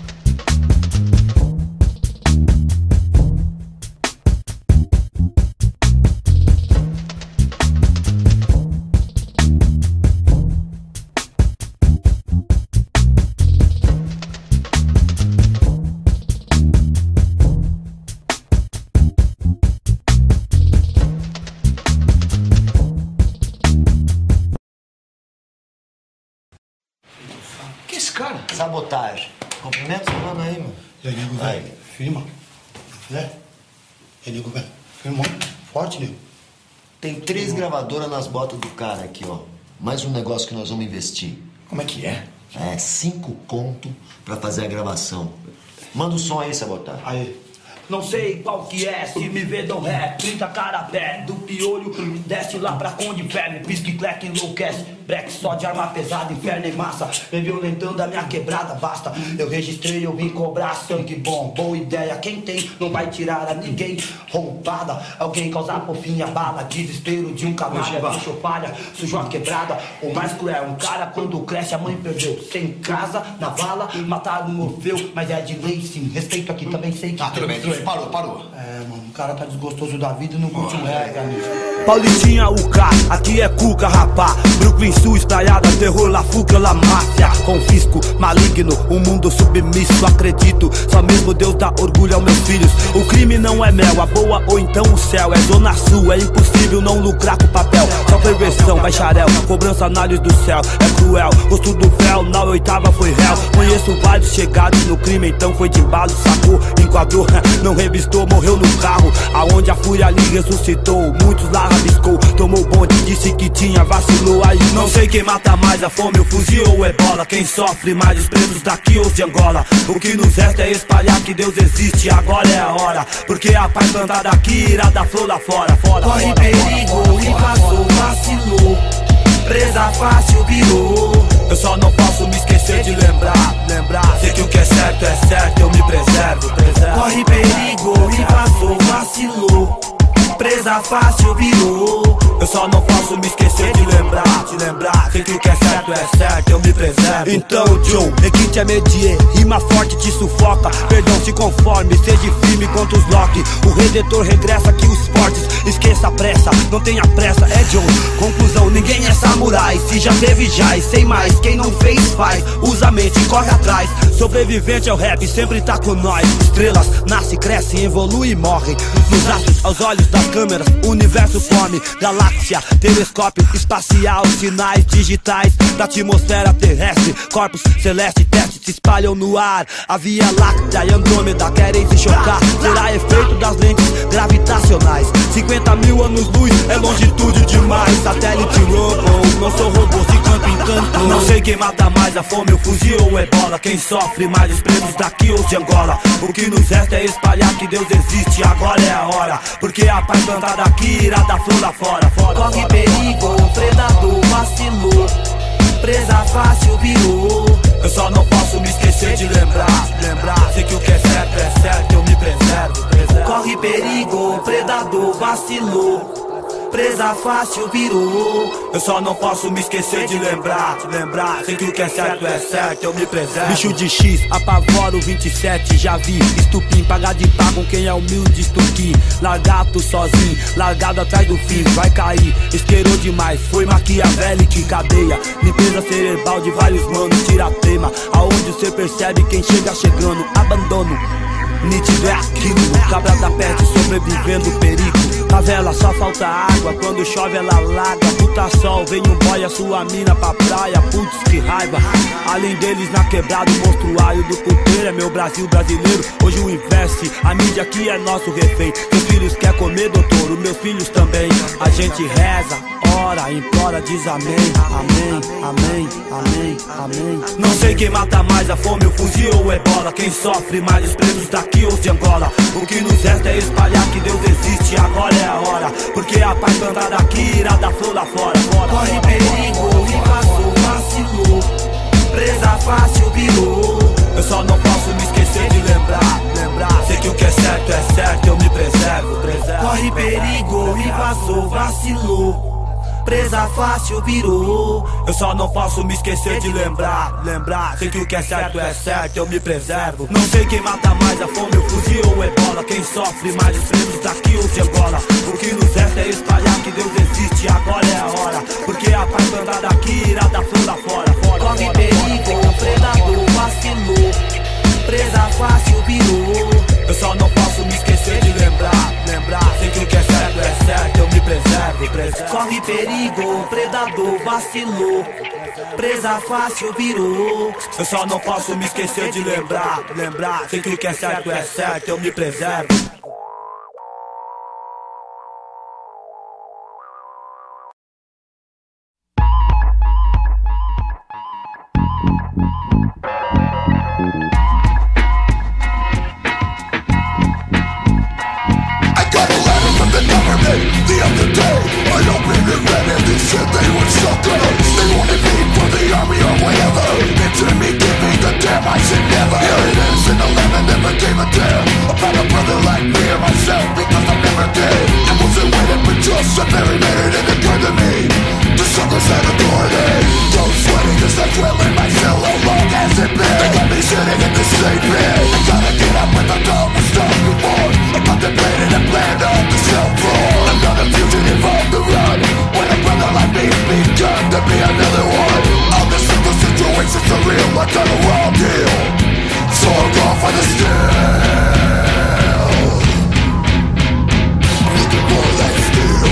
Sabotagem. Cumprimentos, mano aí, mano.
E aí, nego, velho? Firma. Né? E aí, nego, velho? Firmou. Forte, nego.
Tem três Firmou. gravadoras nas botas do cara aqui, ó. Mais um negócio que nós vamos investir.
Como é que é?
É, cinco conto pra fazer a gravação. Manda o som aí, Sabotagem.
Aí.
Não sei qual que é, se me vê dão ré, trinta cara pé, do piolho, desce lá pra onde pé, me pisca e cleca enlouquece.
break só de arma pesada, inferno em massa. Vem violentando a minha quebrada, basta. Eu registrei, eu vim cobrar sangue bom. Boa ideia, quem tem não vai tirar a ninguém. Roubada, alguém causar por fim a bala. Desespero de um canalha, bicho palha, sujou a quebrada. O mais cruel, um cara quando cresce a mãe perdeu. Sem casa, na vala, mataram o Morfeu. Mas é de lei sim, respeito aqui também sei que...
Ah, tudo bem, tudo bem, parou, parou.
É, mano, o cara tá desgostoso da vida e não curte um reggae, amigo.
Paulistinha, U K, aqui é Cuca, rapá. Brooklyn Sul, espraiada, terror, la fuga, la máfia. Confisco, maligno, um mundo submisso, acredito. Só mesmo Deus dá orgulho aos meus filhos. O crime não é mel, a boa ou então o céu. É zona sul, é impossível não lucrar com papel. Só perversão, bacharel, cobrança análise do céu. É cruel, rosto do véu, na oitava foi réu. Conheço vários chegados no crime, então foi de embalo, sacou, enquadrou, não revistou, morreu no carro. Aonde a fúria ali ressuscitou, muitos lá rabiscou. Tomou bonde, disse que tinha, vacilou. Aí não sei quem mata mais, a fome, o fuzil ou ebola. Quem sofre mais, os presos daqui ou de Angola. O que nos resta é espalhar que Deus existe, agora é a hora. Porque a paz plantada aqui irá dar flor lá fora, fora.
Corre
fora,
perigo,
fora,
e passou, vacilou. Presa fácil virou.
Eu só não posso me esquecer de lembrar, lembrar. Sei que o que é certo é certo, eu me preservo, preservo.
Corre perigo, e passou, vacilou. Presa fácil virou.
Eu só não posso me esquecer de lembrar, de lembrar. Sei que o que é certo é certo, eu me preservo. Então, Joe, requinte é medier, rima forte te sufoca. Perdão, se conforme, seja firme contra os Loki. O redentor regressa que os fortes, esqueça a pressa, não tenha pressa, é Joe. Conclusão, ninguém é samurai, se já teve já e sem mais. Quem não fez faz, usa a mente, corre atrás. Sobrevivente é o rap, sempre tá com nós. Estrelas, nasce, cresce, evolui e morre. Nos astros, aos olhos das câmeras, universo fome, galáxia, telescópio espacial, sinais digitais da atmosfera terrestre, corpos celestes, testes se espalham no ar. A Via Láctea e Andrômeda querem se chocar. Será efeito das lentes gravitacionais. Cinquenta mil anos-luz é longitude demais. Satélite robô, não sou robô, de canto em canto. Não sei quem mata mais, a fome, o fuzil ou o ebola. Quem sofre mais, os presos daqui ou de Angola. O que nos resta é espalhar que Deus existe, agora é a hora. Porque a paz plantada aqui irá dar flor lá fora, fora.
Corre perigo, o predador vacilou. Presa fácil virou.
Eu só não posso me esquecer de lembrar, lembrar. Sei que o que é certo é certo, eu me preservo, preservo.
Corre perigo, o predador vacilou. Presa fácil virou.
Eu só não posso me esquecer de lembrar, de lembrar. Sei que o que é certo é certo, eu me preservo. Bicho de X, apavoro vinte e sete, já vi. Estupim, pagar de pá com quem é humilde, estupim. Largato sozinho, largado atrás do fim. Vai cair, esquerou demais, foi maquiavélica em cadeia. Limpeza cerebral de vários manos, tira tema. Aonde você percebe quem chega chegando, abandono. Nítido é aquilo, cabra da peste sobrevivendo perigo. Favela só falta água, quando chove ela larga. Puta sol, vem um boy, a sua mina pra praia. Putz, que raiva. Além deles na quebrada, o monstruário do puteiro é meu Brasil brasileiro. Hoje o investe, a mídia aqui é nosso refém. Meus filhos quer comer, doutor, os meus filhos também. A gente reza, ora, implora, diz amém. Amém, amém, amém, amém. Não sei quem mata mais, a fome, o fuzil ou o ebola. Quem sofre mais, os presos daqui ou de Angola. O que nos resta é espalhar que Deus existe, agora é a hora. Porque a paz plantada aqui irá dar flor lá fora, fora.
Corre perigo, e passou, vacilou. Presa fácil virou.
Eu só não posso me esquecer de lembrar, lembrar. Sei que o que é certo é certo, eu me preservo, preservo.
Corre perigo, e passou, vacilou. Presa fácil virou.
Eu só não posso me esquecer de lembrar, lembrar. Sei que o que é certo é certo, eu me preservo. Não sei quem mata mais, a fome, o fuzil ou o ebola. Quem sofre mais, os presos daqui ou de Angola. O que nos resta é espalhar que Deus existe, agora é a hora. Porque a paz plantada aqui irá dar flor lá fora, fora.
Corre perigo, o predador vacilou. Presa fácil virou.
Eu só não posso me esquecer de lembrar, lembrar. Sei que o que é certo é certo, eu me preservo, preservo.
Corre perigo, o predador vacilou. Presa fácil virou.
Eu só não posso me esquecer de lembrar, lembrar. Sei que o que é certo é certo, eu me preservo.
The other day, I opened it, read it, they said they would suck us. They want
save me. I gotta get up with the dumb and stop the war. I contemplated a plan of the self-rule. I'm not a fugitive on the run. When a brother like me began to be another one. All the simple situations are real, I got a raw deal. So I'll go for the steel. Looking for that steel.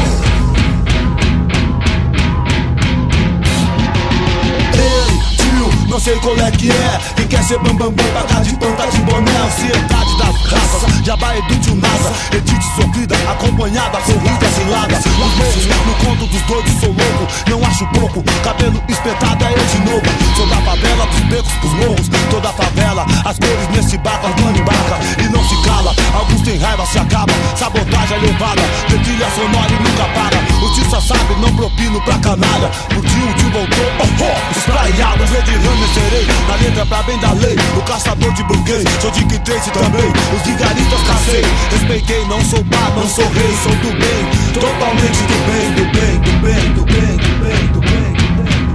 Não sei qual é que é, quem quer ser bambambam, bam, bam, bam, de tanta de boné, ansiedade das raças, Jabá Edu de NASA, Edith sofrida, acompanhada, corrida, cilada. Os morros, no conto dos doidos sou louco, não acho pouco, cabelo espetado é eu de novo. Sou da favela, dos becos, dos morros, toda a favela, as cores nesse barco, as mano embarca e não se cala. Alguns tem raiva, se acaba, sabotagem é levada, de trilha sonora e nunca para. O tio só sabe, não propino pra canalha, o tio, o tio voltou, oh oh, espraiado, Red Runner serei, na letra pra bem da lei, o caçador de burguês, sou de que trace também, os vigaristas cacei, respeitei, não sou pá, não sou rei, sou do bem, totalmente do bem, do bem, do bem, do bem, do bem, do bem, do bem.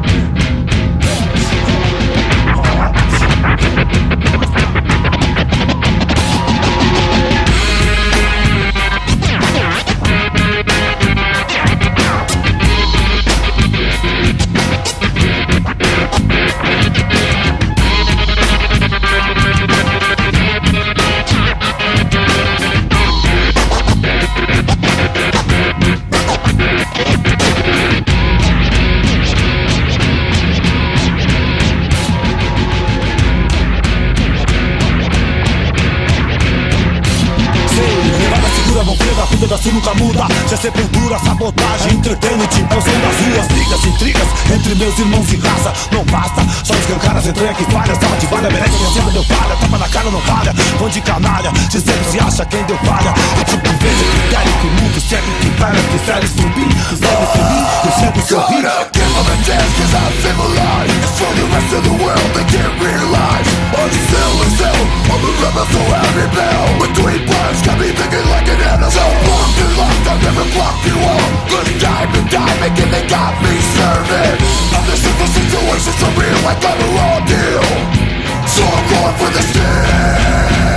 Assim nunca muda, se é sepultura, sabotagem, entretendo-te. É o som das ruas, brigas, intrigas entre meus irmãos de raça. Não basta, só escancar as entranhas que falha. Salva de falha, merece quem sempre deu falha. Tapa na cara, não falha, pão de canalha. Se sempre se acha quem deu falha. E tipo, veja critério que nunca segue que falha. Prefere subir, segue subir, eu sempre sorrir.
Give them a chance cause I'm civilized. For the rest of the world they can't realize I'm still a cell, I'm a rebel so I rebel. Between plans got me thinking like an animal. So blocked and locked, I've never blocked you all. Good time to die, making they got me serving. And the simple situations are real like I'm a raw deal. So I'm going for the steel.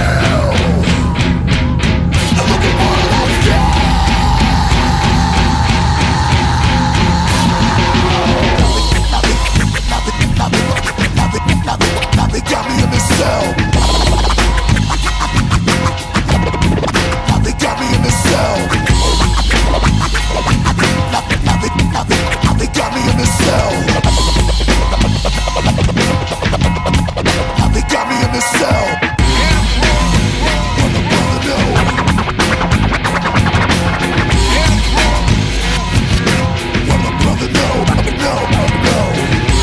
I'm looking for that steel. Now they got me in the cell. Now they got me in the cell. Now they, now they, now they, now they got me in the cell. Now they got me in the cell. When the brother know. When the brother know, know, know.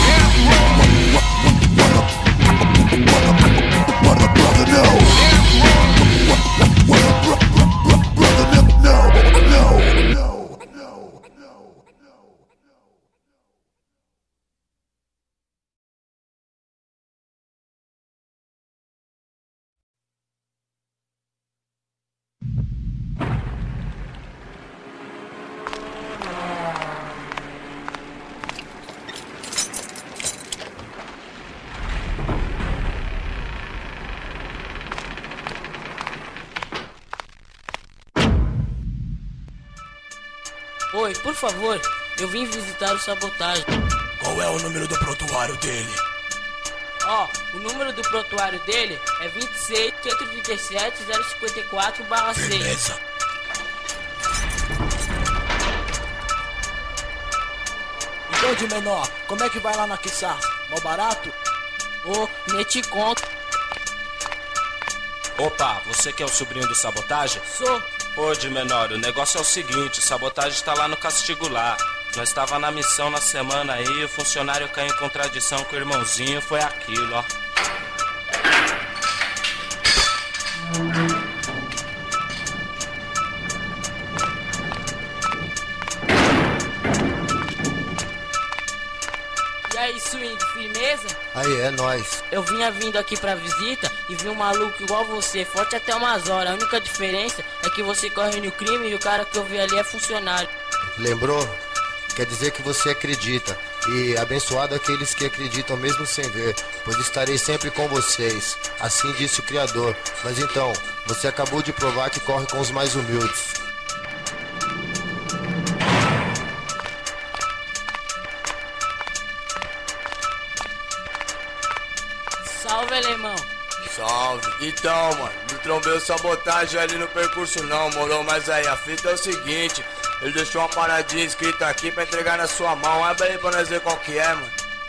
What a brother know. What a bro bro brother know. No, no, no, no, no.
Oi, por favor, eu vim visitar o Sabotagem.
Qual é o número do prontuário dele?
Ó, oh, o número do prontuário dele é vinte e seis, cento e trinta e sete, zero cinquenta e quatro barra seis.
Beleza. Então, de menor, como é que vai lá na Kissar? Mó barato?
Ô, oh, nem te conto.
Opa, você que é o sobrinho do Sabotagem?
Sou.
Ô, de menor, o negócio é o seguinte, o Sabotagem tá lá no castigo lá. Nós tava na missão na semana aí, o funcionário caiu em contradição com o irmãozinho, foi aquilo, ó.
E aí, swing, firmeza?
Aí, é nóis.
Eu vinha vindo aqui pra visita e vi um maluco igual você, forte até umas horas. A única diferença é que você corre no crime e o cara que eu vi ali é funcionário.
Lembrou? Quer dizer que você acredita. E abençoado aqueles que acreditam mesmo sem ver, pois estarei sempre com vocês. Assim disse o Criador. Mas então, você acabou de provar que corre com os mais humildes.
Salve, alemão.
Salve. Então, mano, não trombei sabotagem ali no percurso não, moro? Mas aí, a fita é o seguinte, ele deixou uma paradinha escrita aqui pra entregar na sua mão. Abre aí pra nós ver qual que é, mano.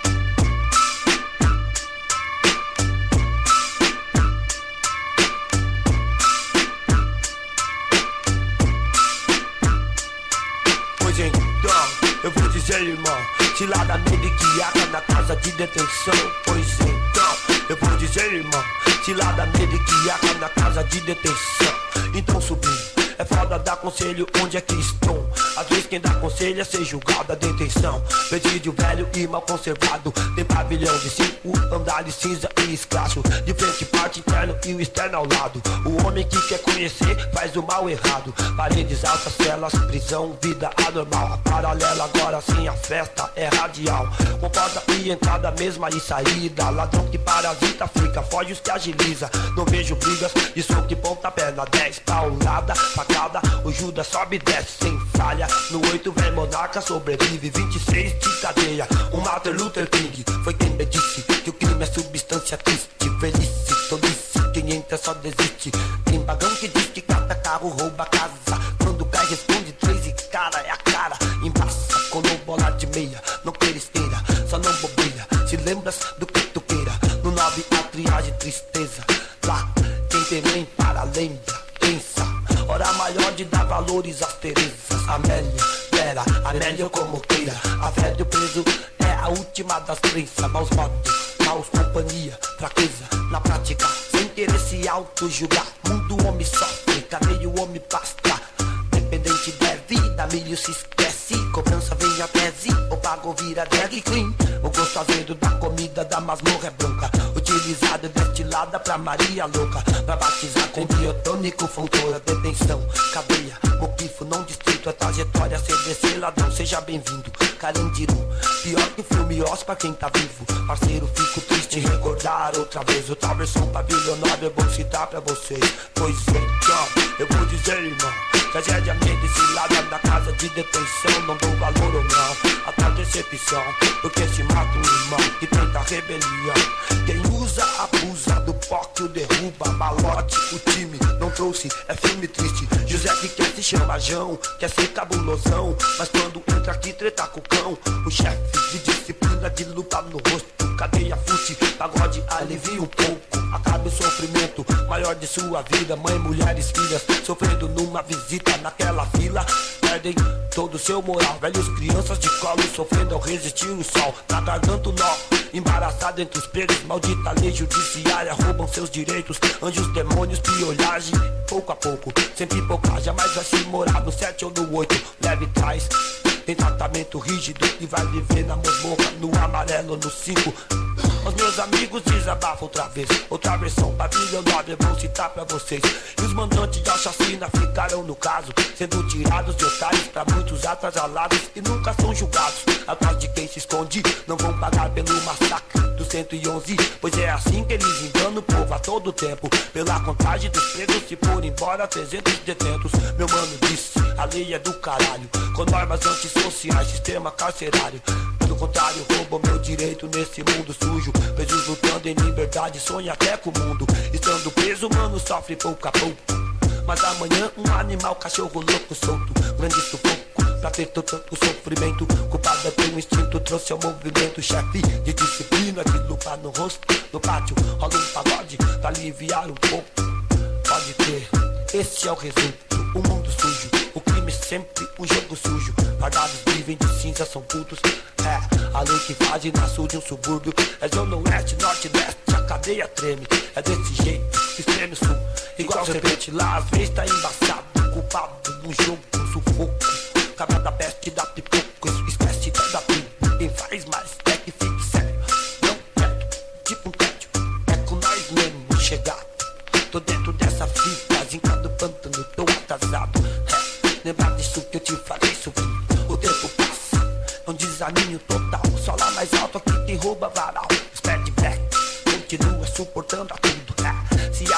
Pois então, eu vou dizer, irmão, cilada mediquiaca na casa de detenção. Pois então, eu vou dizer, irmão, cilada mediquiaca na casa de detenção. Então subi, é foda dar conselho onde é que estou. Às vezes quem dá conselho é ser julgado, a detenção. Presídio velho e mal conservado. Tem pavilhão de cinco andares, cinza e escracho. De frente parte interno e o externo ao lado. O homem que quer conhecer faz o mal errado. Paredes altas, celas, prisão, vida anormal. A paralela agora sim a festa é radial. Com porta e entrada, mesma e saída. Ladrão que parasita fica, foge os que agiliza. Não vejo brigas de soco e pontapé. Na dez paulada, facada, o Judas sobe e desce sem falha. No oito vem monarca, sobrevive vinte e seis de cadeia. O Martin Luther King foi quem me disse que o crime é substância triste. Velhice, tolice, quem entra só desiste. Tem bagão que diz que cata carro, rouba casa. Quando cai responde três e cara é a cara. Embaça, colou bola de meia. Não queira esteira, só não bobeira. Se lembras do que tu queira. No nove a triagem tristeza. Lá, quem tem nem para lembra, pensa. Hora maior de dar valores às Terezas. Amélia, Vera, Amélia como queira. A fé do preso é a última das crenças. Maus modos, maus companhia, fraqueza na prática, sem querer se auto-julgar. Mundo homem sofre, cadeia o homem pasta. Dependente da vida, milho se esquece. Cobrança vem a tese, o pago vira drag queen. O gosto azedo da comida da masmorra é bronca. Utilizada, destilada pra Maria louca. Pra batizar com biotônico, fontoura, detenção, cadeia, moquifo, não distrito. A trajetória, C D C, ladrão, seja bem-vindo. Carandiru, pior que filme Oscar pra quem tá vivo. Parceiro, fico triste em recordar outra vez. Outra versão pavilionária, eu vou citar pra vocês. Pois então, eu vou dizer, irmão, tragédia medicilada na casa de detenção. Não dou valor ou não a tal decepção, porque se mata um irmão que tenta rebelião. Quem usa, abusa do pó que o derruba. Malote, o time não trouxe, é filme triste. José que quer se chama João, quer ser cabulosão, mas quando entra aqui treta com o cão. O chefe de disciplina, de luta no rosto. Cadeia, fute, pagode, alivia um pouco. Acaba o sofrimento maior de sua vida. Mãe, mulheres, filhas, sofrendo numa visita naquela fila. Perdem todo o seu moral. Velhos, crianças de colo, sofrendo ao resistir o sol. Na garganta o nó, embaraçado entre os presos. Maldita lei judiciária, roubam seus direitos. Anjos, demônios, piolhagem, pouco a pouco, sem pipocar. Jamais vai se morar no sete ou no oito. Leve trás, tem tratamento rígido e vai viver na masmorra, no amarelo, no cinco. Os meus amigos desabafam outra vez. Outra versão, pavilhão nove, eu vou citar pra vocês. E os mandantes da chacina ficaram no caso, sendo tirados de otários pra muitos atrasalados e nunca são julgados. Atrás de quem se esconde, não vão pagar pelo massacre do cento e onze. Pois é assim que eles enganam o povo a todo tempo. Pela contagem dos presos se foram embora trezentos detentos. Meu mano disse, a lei é do caralho, com normas antissociais, sistema carcerário. Pelo contrário, roubam meu direito nesse mundo sujo. Presos lutando em liberdade, sonha até com o mundo. Estando preso, mano, sofre pouco a pouco. Mas amanhã um animal, cachorro louco solto. Grande sufoco, pra ter tanto sofrimento. Culpado é teu instinto, trouxe ao movimento. Chefe de disciplina, de lupa no rosto. No pátio, rola um pagode pra aliviar um pouco. Pode ter, esse é o resumo. O mundo sujo, o crime sempre um jogo sujo. Guardados vivem de cinza, são putos. É, a lei que faz nasce de um subúrbio. É zona oeste, norte, leste, a cadeia treme. É desse jeito, extremo sul. Igual serpente lá, às vezes tá embaçado. Culpado num jogo, um sufoco. Cabra da peste, dá pipoco. Esquece da tribo, quem faz mais é que fique sério. Não quieto, tipo um tédio. É com nós mesmo chegar. Tô dentro dessa fita, zincado pântano, tô atrasado. É, lembrar disso que eu te falei, sobrinho. O tempo passa, é um desaninho total. Só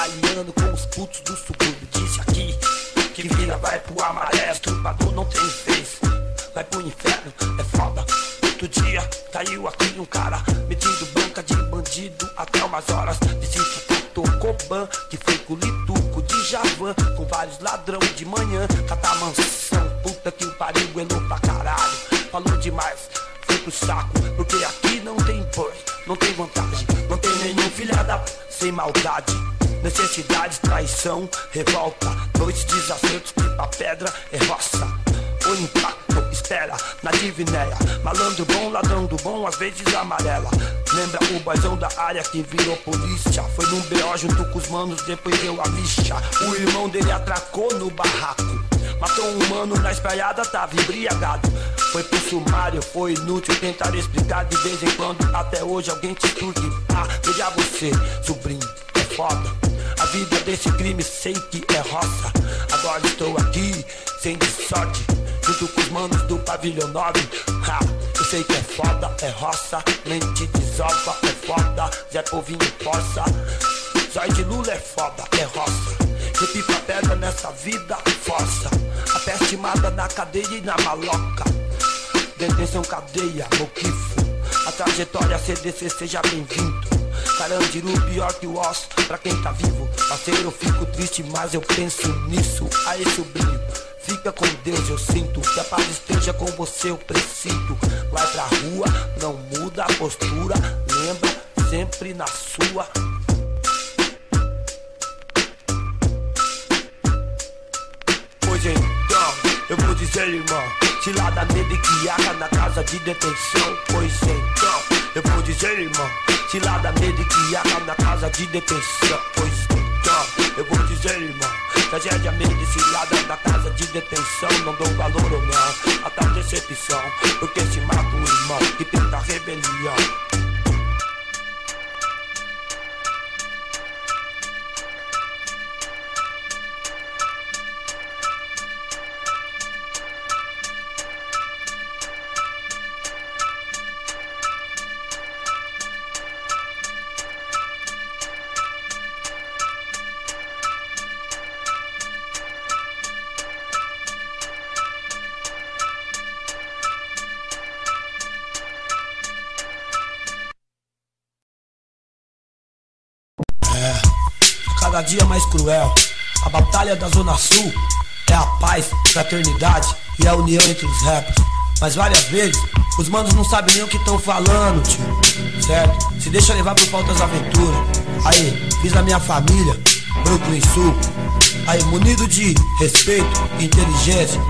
alinhando com os putos do subúrbio. Disse aqui que vira vai pro amarelo, estrupador não tem vez, vai pro inferno, é foda. Outro dia caiu aqui um cara metindo banca de bandido até umas horas. Disse que tocou ban, que foi com lituco de Javan, com vários ladrão de manhã, catar mansão, puta que o pariu, elou pra caralho. Falou demais, foi pro saco, porque aqui não tem boi, não tem vantagem, não tem nenhum filha da p... sem maldade. Necessidade, traição, revolta, noites, desacertos, pipa pedra, é roça. O impacto, espera, na divinéia. Malandro bom, ladrão do bom, às vezes amarela. Lembra o boizão da área que virou polícia? Foi num B O junto com os manos, depois deu a lixa. O irmão dele atracou no barraco, matou um mano na espraiada, tava embriagado. Foi pro sumário, foi inútil tentar explicar. De vez em quando, até hoje alguém te surge. Ah, veja você, sobrinho, é foda. A vida desse crime sei que é roça. Agora estou aqui, sem de sorte, junto com os manos do pavilhão nove. Ha, eu sei que é foda, é roça. Mente desova, é foda. Zé Povinho força. Zóio de Lula é foda, é roça. Repipa pedra nessa vida, força. A peste mata na cadeia e na maloca. Detenção, cadeia, moquifo. A trajetória C D C, seja bem-vindo. Carandiru pior que o osso, pra quem tá vivo. Parceiro, eu fico triste, mas eu penso nisso. Aí, sobrinho, fica com Deus, eu sinto que a paz esteja com você, eu presinto. Vai pra rua, não muda a postura, lembra sempre na sua. Pois então, eu vou dizer, irmão, cilada nele que aca na casa de detenção. Pois então, eu vou dizer, irmão, cilada nele que aca na casa de detenção. Pois então, eu vou dizer, irmão, tragédia meio cilada na casa de detenção. Não dou valor ou não a tal decepção, porque se mata um irmão que tenta rebelião. Cada dia mais cruel, a batalha da Zona Sul é a paz, fraternidade e a união entre os rappers. Mas várias vezes, os manos não sabem nem o que estão falando, tio, certo? Se deixa levar por faltas aventuras. Aí, fiz a minha família, Brooklyn Sul. Aí, munido de respeito e inteligência.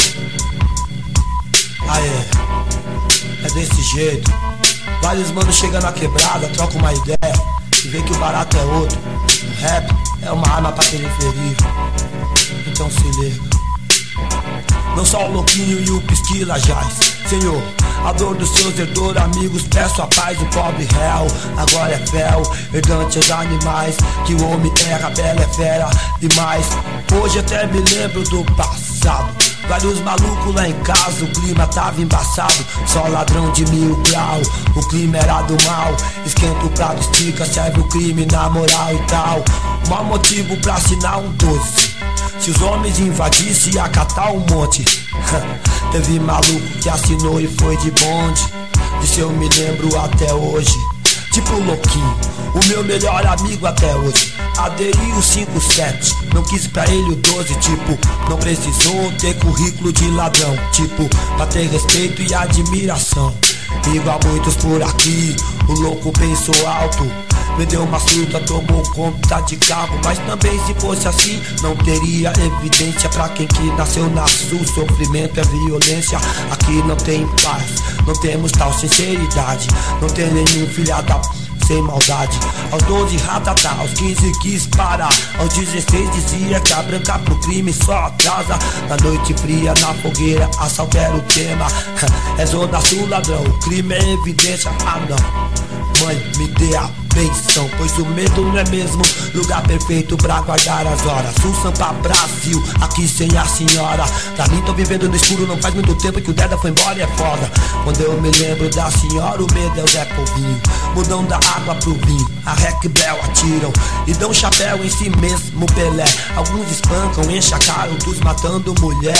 Aí, é desse jeito. Vários manos chegam na quebrada, trocam uma ideia e vê que o barato é outro. O rap é uma arma pra periferia, então se liga. Não só o louquinho e o pisquila jaz. Senhor, a dor dos seus herdores, amigos, peço a paz do pobre réu. Agora é fel, herdante aos animais, que o homem erra, bela é fera e mais. Hoje até me lembro do passado, vários malucos lá em casa, o clima tava embaçado. Só ladrão de mil grau, o clima era do mal. Esquenta o prato, estica, serve o crime na moral e tal. Mau motivo pra assinar um doce, se os homens invadissem e acatar um monte. Teve maluco que assinou e foi de bonde, disso eu me lembro até hoje. Tipo louquinho, o meu melhor amigo até hoje. Aderi o cinco sete, não quis pra ele o doze. Tipo, não precisou ter currículo de ladrão, tipo, pra ter respeito e admiração. Igual muitos por aqui, o louco pensou alto, me deu uma fruta, tomou conta de carro. Mas também se fosse assim, não teria evidência. Pra quem que nasceu na Sul, sofrimento é violência. Aqui não tem paz, não temos tal sinceridade. Não tem nenhum filha da p... sem maldade. Aos doze ratatá, aos quinze quis parar. Aos dezesseis dizia que a branca pro crime só atrasa. Na noite fria, na fogueira, assalto era o tema. É Zona Sul, ladrão, o crime é evidência. Ah não, mãe, me dê a benção, pois o medo não é mesmo lugar perfeito pra guardar as horas. Sul Sampa Brasil, aqui sem a senhora. Pra mim tô vivendo no escuro, não faz muito tempo que o Deda foi embora e é foda. Quando eu me lembro da senhora, o medo é o Zé Povinho. Mudam da água pro vinho, a Rec Bel atiram e dão chapéu em si mesmo, Pelé. Alguns espancam, enchem a cara, outros matando mulher.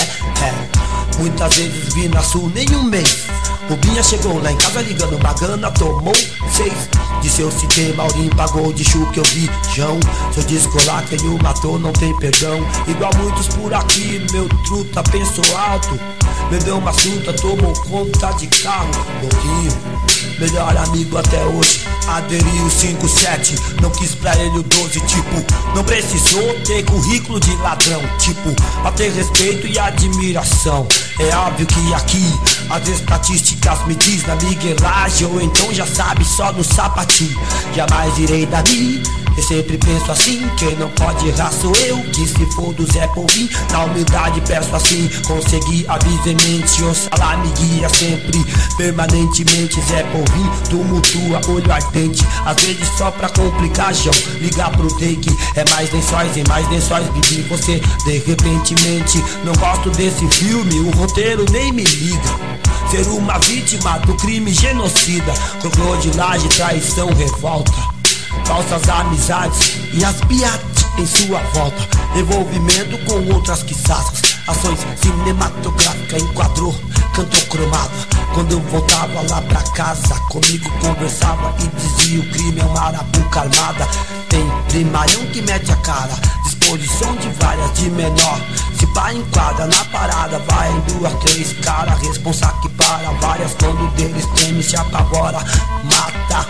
É, muitas vezes vi na Sul nem um mês. O Binha chegou lá em casa ligando bagana, tomou seis. De seu citei, Maurinho pagou de chu que eu vi, João. Se eu descolar quem o matou não tem perdão. Igual muitos por aqui, meu truta pensou alto. Me deu uma surta, tomou conta de carro. Louquinho, melhor amigo até hoje. Aderi o cinco sete, não quis pra ele o doze. Tipo, não precisou ter currículo de ladrão. Tipo, pra ter respeito e admiração. É óbvio que aqui as estatísticas me diz na miguelagem, ou então já sabe só no sapatinho. Jamais irei dar mim, eu sempre penso assim. Quem não pode errar sou eu, que se for do Zé Povinho. Na humildade peço assim, consegui avisemente. Oxalá me guia sempre, permanentemente. Zé Povinho, tumultua, olho ardente. Às vezes só pra complicar, João, ligar pro take. É mais lençóis e mais lençóis, vivi você de repentemente. Não gosto desse filme, o roteiro nem me liga. Ser uma vítima do crime genocida, crocodilagem, traição, revolta, falsas amizades e as piadas em sua volta. Envolvimento com outras quiçaças, ações cinematográficas, enquadrou, cantou cromada. Quando eu voltava lá pra casa, comigo conversava e dizia: o crime é uma arapuca armada. Tem primalhão que mete a cara, disposição de várias de menor. Se pá enquadra na parada, vai em duas, três cara. Responsa que para várias, quando deles teme, se apavora, mata.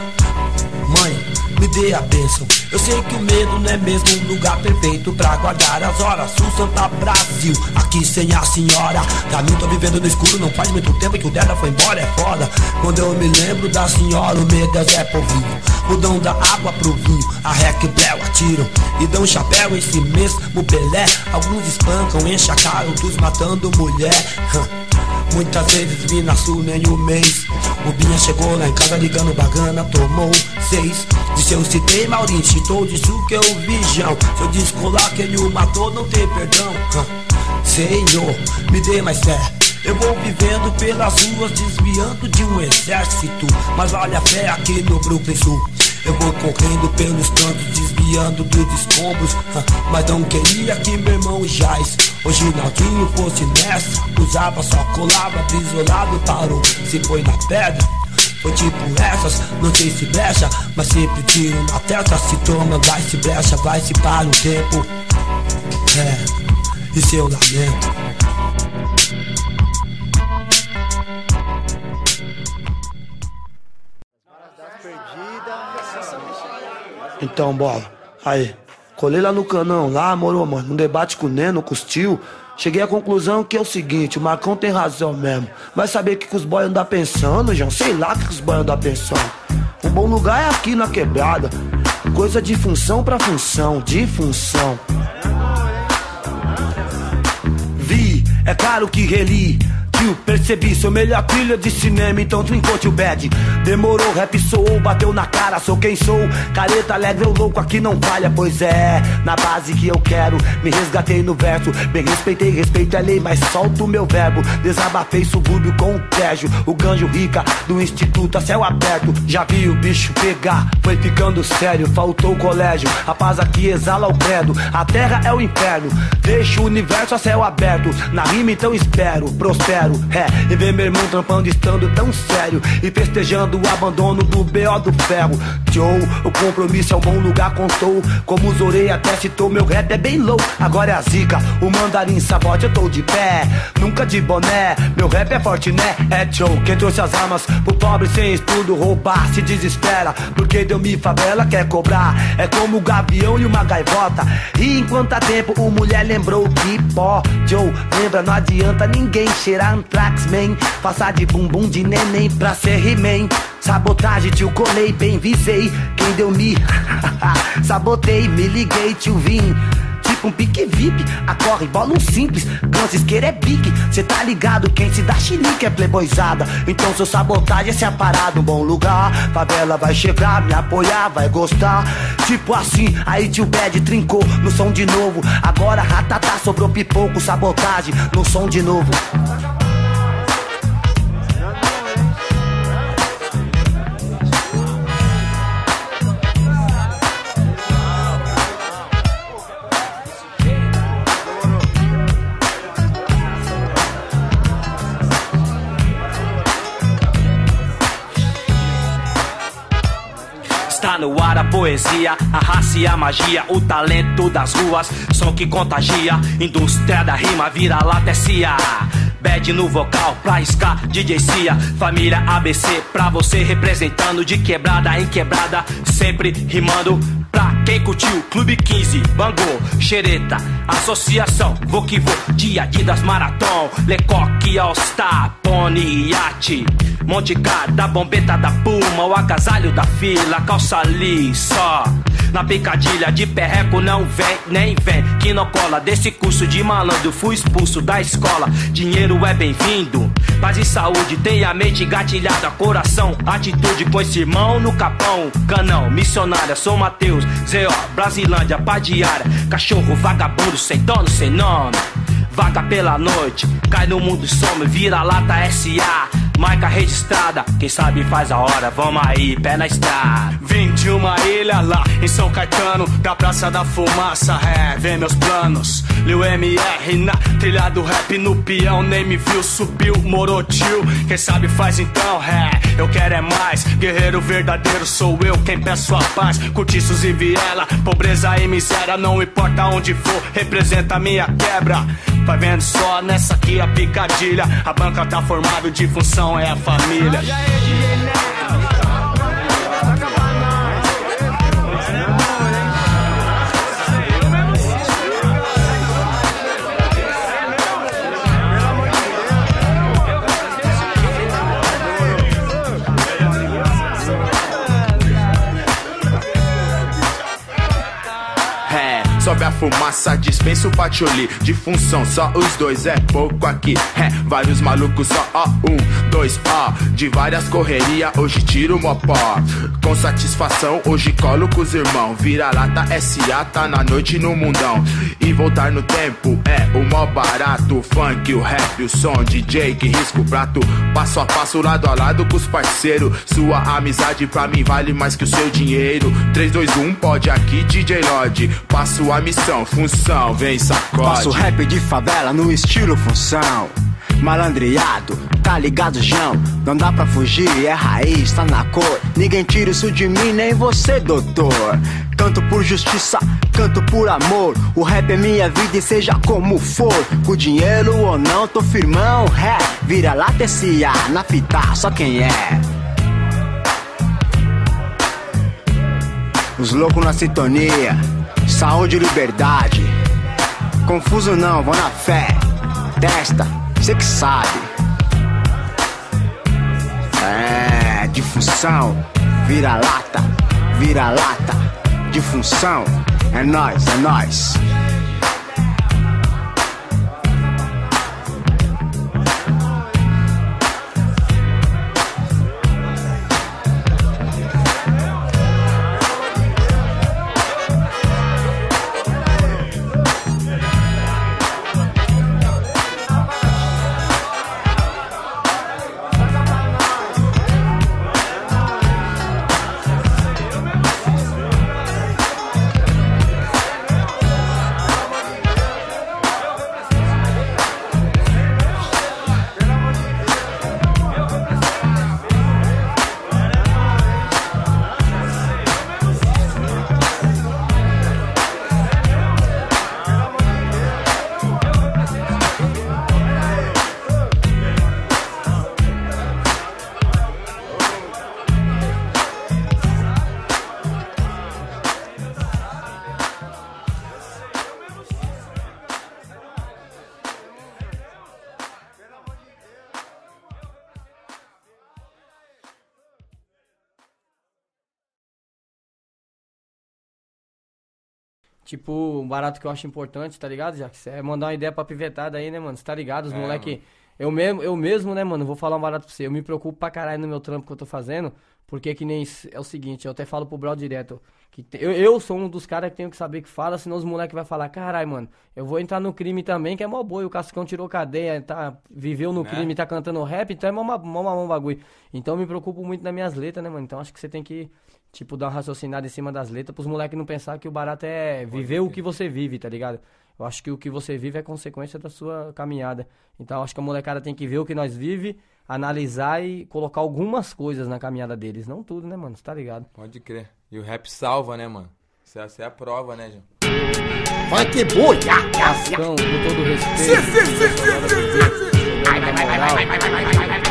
Mãe, me dê a bênção. Eu sei que o medo não é mesmo um lugar perfeito pra guardar as horas. Sul Sampa Brasil, aqui sem a senhora. Pra mim tô vivendo no escuro, não faz muito tempo que o Deda foi embora, é foda. Quando eu me lembro da senhora, o medo é Zé Povinho. Mudam da água pro vinho, a Rec Bel atiram e dão chapéu em si mesmo, Pelé. Alguns espancam, enchem a cara, outros matando mulher. Muitas vezes vi na Sul nem um mês. O Binha chegou lá em casa ligando bagana, tomou seis. De seu citei, Maurinho chitou, disse o que eu vi, João. Se eu descolar quem o matou não tem perdão. Senhor, me dê mais fé. Eu vou vivendo pelas ruas, desviando de um exército. Mas vale a fé aqui no Brooklyn Sul. Eu vou correndo pelos cantos, desviando dos escombros. Mas não queria que meu irmão Jaz, hoje Naldinho, fosse nessa. Usava, só colava, brisolado, parou, se foi na pedra. Foi tipo essas, não sei se brecha, mas sempre tiro na testa. Se toma, vai se brecha, vai se para o tempo. É, isso eu lamento.
Então, bola, aí, colei lá no canão, lá, moro, mano, um debate com o Neno, com os tio. Cheguei à conclusão que é o seguinte, o Marcão tem razão mesmo. Vai saber o que, que os boys andam pensando, João, sei lá o que, que os boys andam pensando. Um bom lugar é aqui na quebrada, coisa de função pra função, de função. Vi, é claro que reli. Percebi, sou melhor trilha de cinema, então trincou tio bad. Demorou, rap soou, bateu na cara, sou quem sou. Careta alegre, eu louco, aqui não falha, pois é. Na base que eu quero, me resgatei no verso. Bem respeitei, respeito a lei, mas solto o meu verbo. Desabafei subúrbio com o Tejo, o ganjo rica do instituto a céu aberto. Já vi o bicho pegar, foi ficando sério. Faltou o colégio, a paz aqui exala o credo. A terra é o inferno, deixa o universo a céu aberto. Na rima então espero, prospero. É, e ver meu irmão trampando estando tão sério e festejando o abandono do B O do ferro. Joe, o compromisso é um bom lugar, contou. Como os orei até citou, meu rap é bem low. Agora é a zica, o mandarim sabote, eu tô de pé. Nunca de boné, meu rap é forte, né? É Joe, quem trouxe as armas pro pobre sem estudo roubar. Se desespera, porque deu me favela, quer cobrar. É como o gavião e uma gaivota. E enquanto há tempo, o mulher lembrou que pó. Joe, lembra, não adianta ninguém cheirar Antrax, man. Passar de bumbum de neném pra ser He-Man. Sabotagem, tio, colei, bem visei. Quem deu me? Sabotei, me liguei, tio, vim.
pra um pique V I P. Acorre, bola um simples, Guns, isqueiro é pique. Cê tá ligado, quem se dá chilique é playboyzada. Então seu sabotagem é se aparar num bom lugar. Favela vai chegar, me apoiar, vai gostar. Tipo assim, aí tio Bad trincou no som de novo. Agora ratatá, sobrou pipoco, sabotagem no som de novo. Está no ar a poesia, a raça e a magia, o talento das ruas, som que contagia. Indústria da rima, vira lata S A. Bad no vocal, pra ska, D J Cia. Família A B C, pra você representando de quebrada em quebrada, sempre rimando. Pra quem curtiu, Clube quinze, Bangô, Xereta, Associação, vou que vou, de Adidas Marathon, Lecoque, All Star, Pony, Yacht, Monte Car, da bombeta da Puma, o agasalho da fila, calça liça. Na picadilha de perreco não vem, nem vem, que não cola. Desse curso de malandro fui expulso da escola. Dinheiro é bem-vindo, paz e saúde, tenha a mente gatilhada, coração, atitude com esse irmão no capão. Canão, missionária, sou Mateus, Z O, Brasilândia, pá diária. Cachorro vagabundo, sem dono, sem nome. Vaga pela noite, cai no mundo some, vira lata S A. Marca registrada, quem sabe faz a hora, vamos aí, pé na estrada.
Vim de uma ilha lá em São Caetano, da Praça da Fumaça, é, vem meus planos. Lil M R na trilha do rap, no peão, nem me viu, subiu, morou tio. Quem sabe faz então, é, eu quero é mais. Guerreiro verdadeiro sou eu, quem peço a paz. Cortiços e viela, pobreza e miséria, não importa onde for, representa a minha quebra. Vai vendo só nessa aqui a picadilha, a banca tá formada de função, é a família.
Sobe a fumaça, dispensa o patioli. De função, só os dois, é pouco aqui. É, vários malucos, só ó, um, dois, ó. De várias correria, hoje tiro mopó. Com satisfação, hoje colo com os irmãos. Vira lata S A, tá na noite no mundão. E voltar no tempo é o mó barato. O funk, o rap, o som, D J que risca o prato. Passo a passo, lado a lado com os parceiros. Sua amizade pra mim vale mais que o seu dinheiro. três, dois, um, pode aqui, D J Lodge. Passo a missão, função, vem sacode.
Faço rap de favela no estilo função. Malandreado, tá ligado, João? Não dá pra fugir, é raiz, tá na cor. Ninguém tira isso de mim, nem você, doutor. Canto por justiça, canto por amor. O rap é minha vida e seja como for. Com dinheiro ou não, tô firmão, é. Vira lata S A, na fita, só quem é. Os loucos na sintonia, saúde e liberdade. Confuso não, vou na fé. Testa, cê que sabe. É, de função, vira lata, vira lata. De função, é nóis, é nóis.
tipo, um barato que eu acho importante, tá ligado, Jax? É mandar uma ideia pra pivetada aí, né, mano? Você tá ligado? Os é, moleque... Mano. Eu mesmo, eu mesmo, né, mano, vou falar um barato pra você. Eu me preocupo pra caralho no meu trampo que eu tô fazendo, porque que nem é o seguinte, eu até falo pro Brau direto, que te, eu, eu sou um dos caras que tenho que saber que fala, senão os moleques vai falar, caralho, mano, eu vou entrar no crime também, que é mó boi, o Cascão tirou cadeia, tá, viveu no é. crime, tá cantando rap, então é mó, mó, mó, mó bagulho. Então eu me preocupo muito nas minhas letras, né, mano, então acho que você tem que, tipo, dar uma raciocinada em cima das letras, pros moleques não pensar que o barato é viver o que você vive, tá ligado? Eu acho que o que você vive é consequência da sua caminhada. Então, acho que a molecada tem que ver o que nós vive, analisar e colocar algumas coisas na caminhada deles. Não tudo, né, mano? Você tá ligado?
Pode crer. E o rap salva, né, mano? Essa é a prova, né, João?
Funk boia!
Cascão, com todo respeito. Sim, sim, sim, sim, sim, sim. Vai, vai, vai, vai, vai, vai, vai, vai, vai, vai.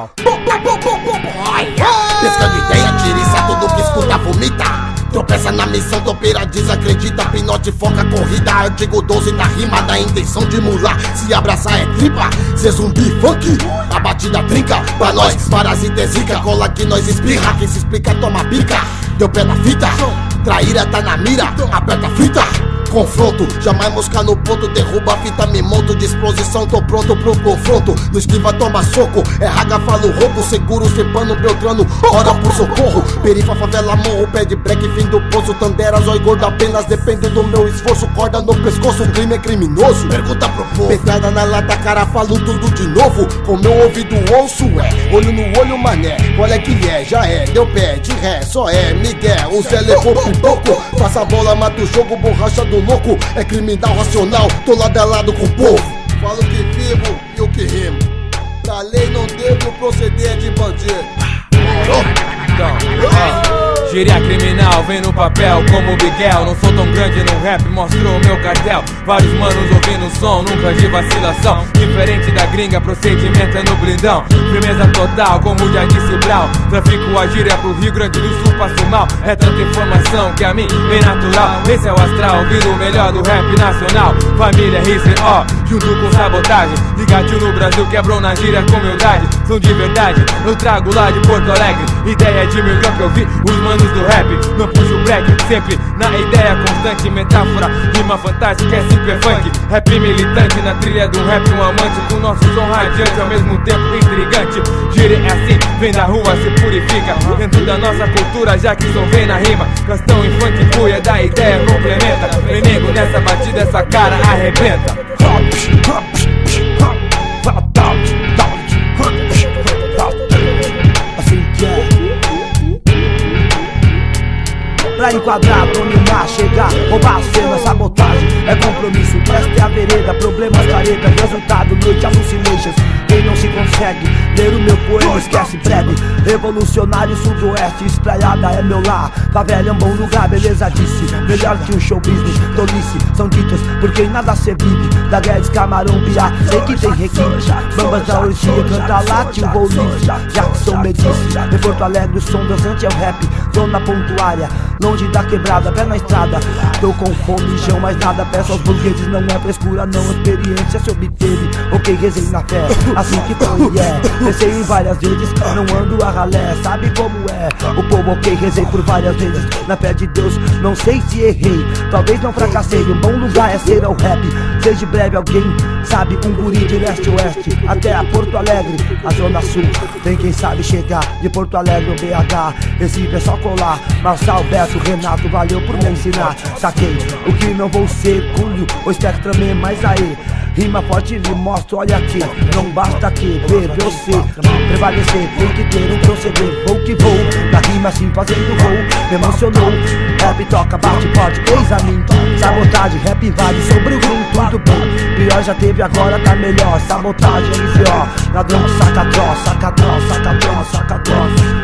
Pescando ideia, tiriça, tudo que escuta, vomita. Tropeça na missão, topeira desacredita. Pinote foca a corrida, artigo doze na rima. Da intenção de mular, se abraçar é tripa. Cê zumbi funk, a batida trinca. Pra nós, parasita é zica. Cola que nós espirra, quem se explica toma bica. Deu pé na fita, traíra tá na mira. Aperta a fita, confronto, jamais mosca no ponto. Derruba a fita, me monto de exposição. Tô pronto pro confronto, no esquiva toma soco. É raga, falo roubo, seguro, cepano, beltrano. Ora por socorro, perifa, favela, morro. Pé de break, fim do poço. Tandera, zói gordo, apenas depende do meu esforço. Corda no pescoço, o crime é criminoso. Pergunta pro povo, pedrada na lata, cara, falo tudo de novo. Com meu ouvido ouço é, olho no olho, mané. Qual é que é? Já é, deu pé de ré, só é Miguel. O Zé levou pipoco, passa a bola, mata o jogo, borracha do louco, é criminal racional, tô lado a lado com o povo. Falo que vivo e o que rimo. Da lei não devo proceder de bandido.
Então, ó, gíria criminal, vem no papel como o Miguel. Não sou tão grande no rap, mostrou o meu cartel. Vários manos ouvindo o som, nunca de vacilação. Diferente da gringa, procedimento é no blindão. Firmeza total, como já disse o Brau. Trafico a gíria pro Rio Grande do Sul, passo mal. É tanta informação que a mim vem natural. Esse é o astral, ouvindo o melhor do rap nacional. Família R C O, junto com sabotagem. Ligadinho no Brasil, quebrou na gíria com humildade. São de verdade, eu trago lá de Porto Alegre. Ideia de milhão que eu vi, os manos do rap. Não puxo o break, sempre na ideia constante. Metáfora, rima fantástica, é super funk. Rap militante, na trilha do rap um amante. Com nosso som radiante, ao mesmo tempo intrigante. Gíria é assim, vem da rua, se purifica. Dentro da nossa cultura, já que som vem na rima. Castão e funk, cuia da ideia, complementa. Vem nego nessa batida, essa cara arrebenta.
Pra enquadrar, dominar, chegar, roubar a cena, sabotagem é compromisso, esta é a vereda, problemas, caretas, resultado, noite, hallucinations. Quem não se consegue ler o meu poema esquece breve. Revolucionário sudoeste, espraiada é meu lar. Favela é um bom lugar, beleza disse. Melhor que um show business, tolice, são ditas por quem nada se vive. Da Guedes, Camarão, Biá, sei que tem requinte. Bambas da orgia, canta late, o voo livre. Jackson me disse, em Porto Alegre o som dançante é o rap. Zona pontuária, longe da quebrada, pé na estrada. Tô com fome, chão, mais nada, peço aos burgueses. Não é frescura, não, experiência se obteve. Ok, rezei na fé, assim que foi, yeah. Pensei em várias vezes, não ando a ralé, sabe como é. O povo ok, rezei por várias vezes. Na fé de Deus, não sei se errei, talvez não fracassei. Um bom lugar é ser ao rap. Seja breve alguém, sabe, um guri de leste a oeste até a Porto Alegre, a zona sul. Tem quem sabe chegar de Porto Alegre ao B H. Recife é só colar, Marçal, Beto, Renato, valeu por me ensinar. Saquei o que não vou ser, cunho, o espectro também, mas aí rima forte lhe mostro, olha aqui. Não basta que ver você prevalecer, tem que ter um proceder. Vou que vou, na rima assim fazendo voo. Me emocionou, rap toca, bate forte, eis a mim. Sabotagem, rap invade sobre o rim, tudo bem. Pior já teve, agora tá melhor. Sabotagem, R C O, ladrão, saca troço, saca troço, saca troço, saca troço.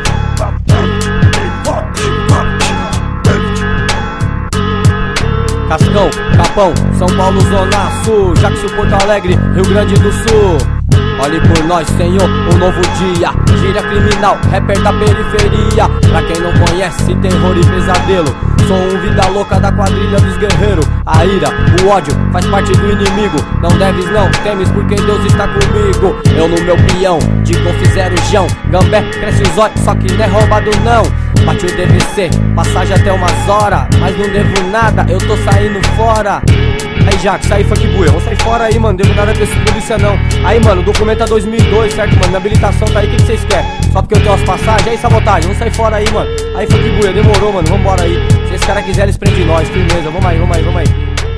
Cascão, Capão, São Paulo, Zona Sul, Jackson, Porto Alegre, Rio Grande do Sul. Olhe por nós, Senhor, um novo dia. Gíria criminal, rapper da periferia. Pra quem não conhece, terror e pesadelo. Sou um vida louca da quadrilha dos guerreiros. A ira, o ódio, faz parte do inimigo. Não deves não, temes porque Deus está comigo. Eu no meu peão, de confizer o jão. Gambé, cresce os olhos, só que não é roubado não. bati o D V C, passagem até umas horas, mas não devo nada, eu tô saindo fora. Aí Jack, sai funk buia, vamos sair fora aí, mano, devo nada pra esse polícia não. Aí mano, o documento é dois mil e dois, certo mano, minha habilitação tá aí, o que, que vocês querem? Só porque eu tenho as passagens, aí sabotagem, vamos sair fora aí mano. Aí funk buia, demorou mano, vambora aí. Se esse cara quiser eles prendem nós, firmeza, vamos aí, vamos aí, vamos aí.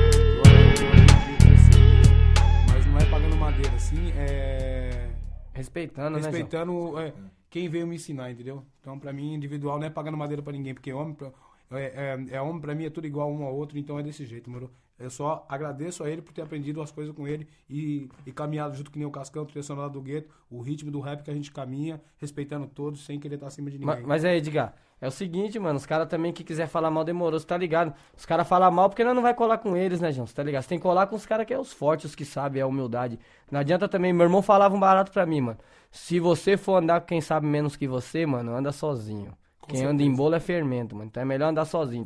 Mas não é pagando madeira, assim, é...
Respeitando,
Respeitando,
né, João?
é, quem veio me ensinar, entendeu? Então pra mim, individual não é pagando madeira pra ninguém, porque homem, pra, é, é, é homem pra mim é tudo igual um ao outro, então é desse jeito, moro? Eu só agradeço a ele por ter aprendido as coisas com ele e, e caminhado junto que nem o Cascão, trilha sonora do gueto, o ritmo do rap que a gente caminha, respeitando todos, sem querer estar acima de ninguém.
Mas, mas aí, Edgar, é o seguinte, mano, os caras também que quiser falar mal demorou, você tá ligado? Os caras falam mal porque nós não vai colar com eles, né, João? Você tá ligado? Você tem que colar com os caras que é os fortes, os que sabem, é a humildade. Não adianta também, meu irmão falava um barato pra mim, mano. Se você for andar com quem sabe menos que você, mano, anda sozinho. Com quem certeza. Anda em bolo é fermento, mano. Então é melhor andar sozinho.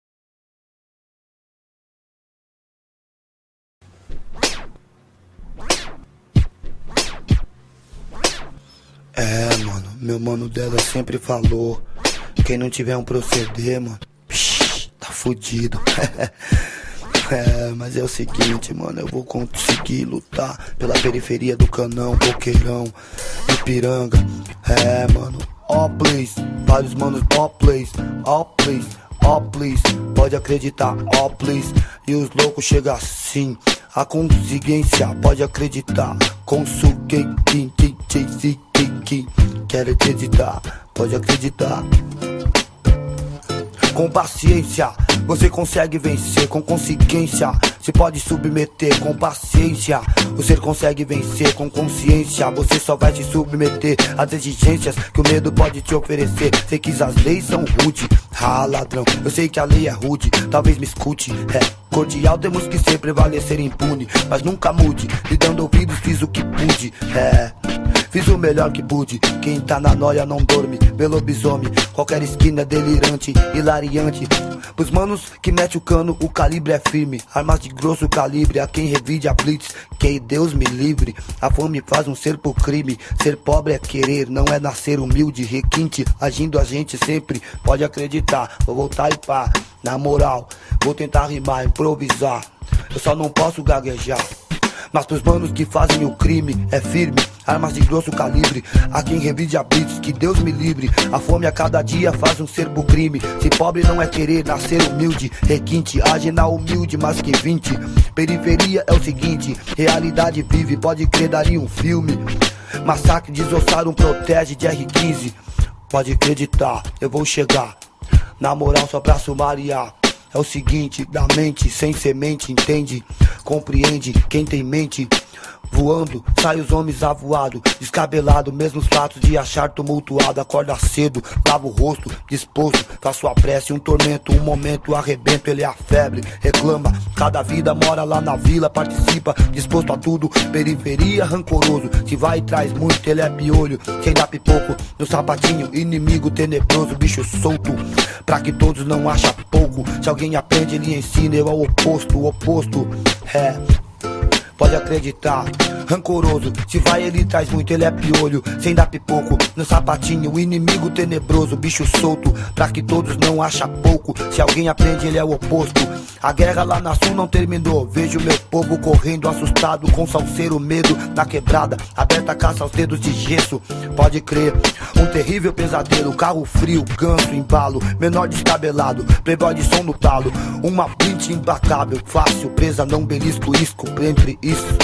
É, mano, meu mano dela sempre falou: quem não tiver um proceder, mano, psh, tá fudido. É, mas é o seguinte, mano, eu vou conseguir lutar pela periferia do Canão, Boqueirão, Ipiranga. É, mano, ó, oh, please, vários manos, ó, oh, please, ó, oh, please, ó, oh, please, pode acreditar, ó, oh, please. E os loucos chegam assim, a consciência, pode acreditar. Consuguei, quem, quem, quem, quem, quem, quer acreditar, pode acreditar. Com paciência, você consegue vencer. Com consciência, você pode submeter. Com paciência, você consegue vencer. Com consciência, você só vai se submeter às exigências que o medo pode te oferecer. Sei que as leis são rude, ah ladrão, eu sei que a lei é rude, talvez me escute. É cordial, temos que ser prevalecer impune, mas nunca mude, lhe dando ouvidos fiz o que pude. É, fiz o melhor que pude. Quem tá na noia não dorme, vê lobisomem, qualquer esquina é delirante, hilariante. Pros manos que mete o cano, o calibre é firme, armas de grosso calibre, a quem revide a blitz, que Deus me livre. A fome faz um ser por crime, ser pobre é querer, não é nascer humilde, requinte, agindo a gente sempre, pode acreditar, vou voltar e pá, na moral, vou tentar rimar, improvisar, eu só não posso gaguejar. Mas pros manos que fazem o crime, é firme, armas de grosso calibre, a quem revide a blitz, que Deus me livre. A fome a cada dia faz um ser por crime, se pobre não é querer, nascer humilde, requinte, age na humilde, mas que vinte. Periferia é o seguinte, realidade vive, pode crer, daria um filme. Massacre, desossar um protege de R quinze, pode acreditar, eu vou chegar, na moral só pra sumariar. É o seguinte, da mente sem semente, entende? Compreende quem tem mente. Voando, sai os homens avoado, descabelado, mesmos fatos de achar tumultuado. Acorda cedo, lava o rosto, disposto pra sua prece. Um tormento, um momento, arrebento, ele é a febre. Reclama, cada vida mora lá na vila, participa, disposto a tudo. Periferia, rancoroso, se vai e traz muito, ele é piolho. Quem dá pipoco no sapatinho, inimigo tenebroso, bicho solto, pra que todos não achem pouco. Se alguém aprende, ele ensina, eu ao oposto, o oposto, é... Pode acreditar, rancoroso, se vai ele traz muito, ele é piolho, sem dar pipoco, no sapatinho, o inimigo tenebroso, bicho solto, pra que todos não achem pouco, se alguém aprende ele é o oposto. A guerra lá na sul não terminou, vejo meu povo correndo assustado, com salseiro medo na quebrada, aberta a caça aos dedos de gesso, pode crer, um terrível pesadelo, carro frio, ganso, embalo, menor descabelado, playboy de som no talo, uma blitz implacável, fácil, presa não belisco, isco, entre isso.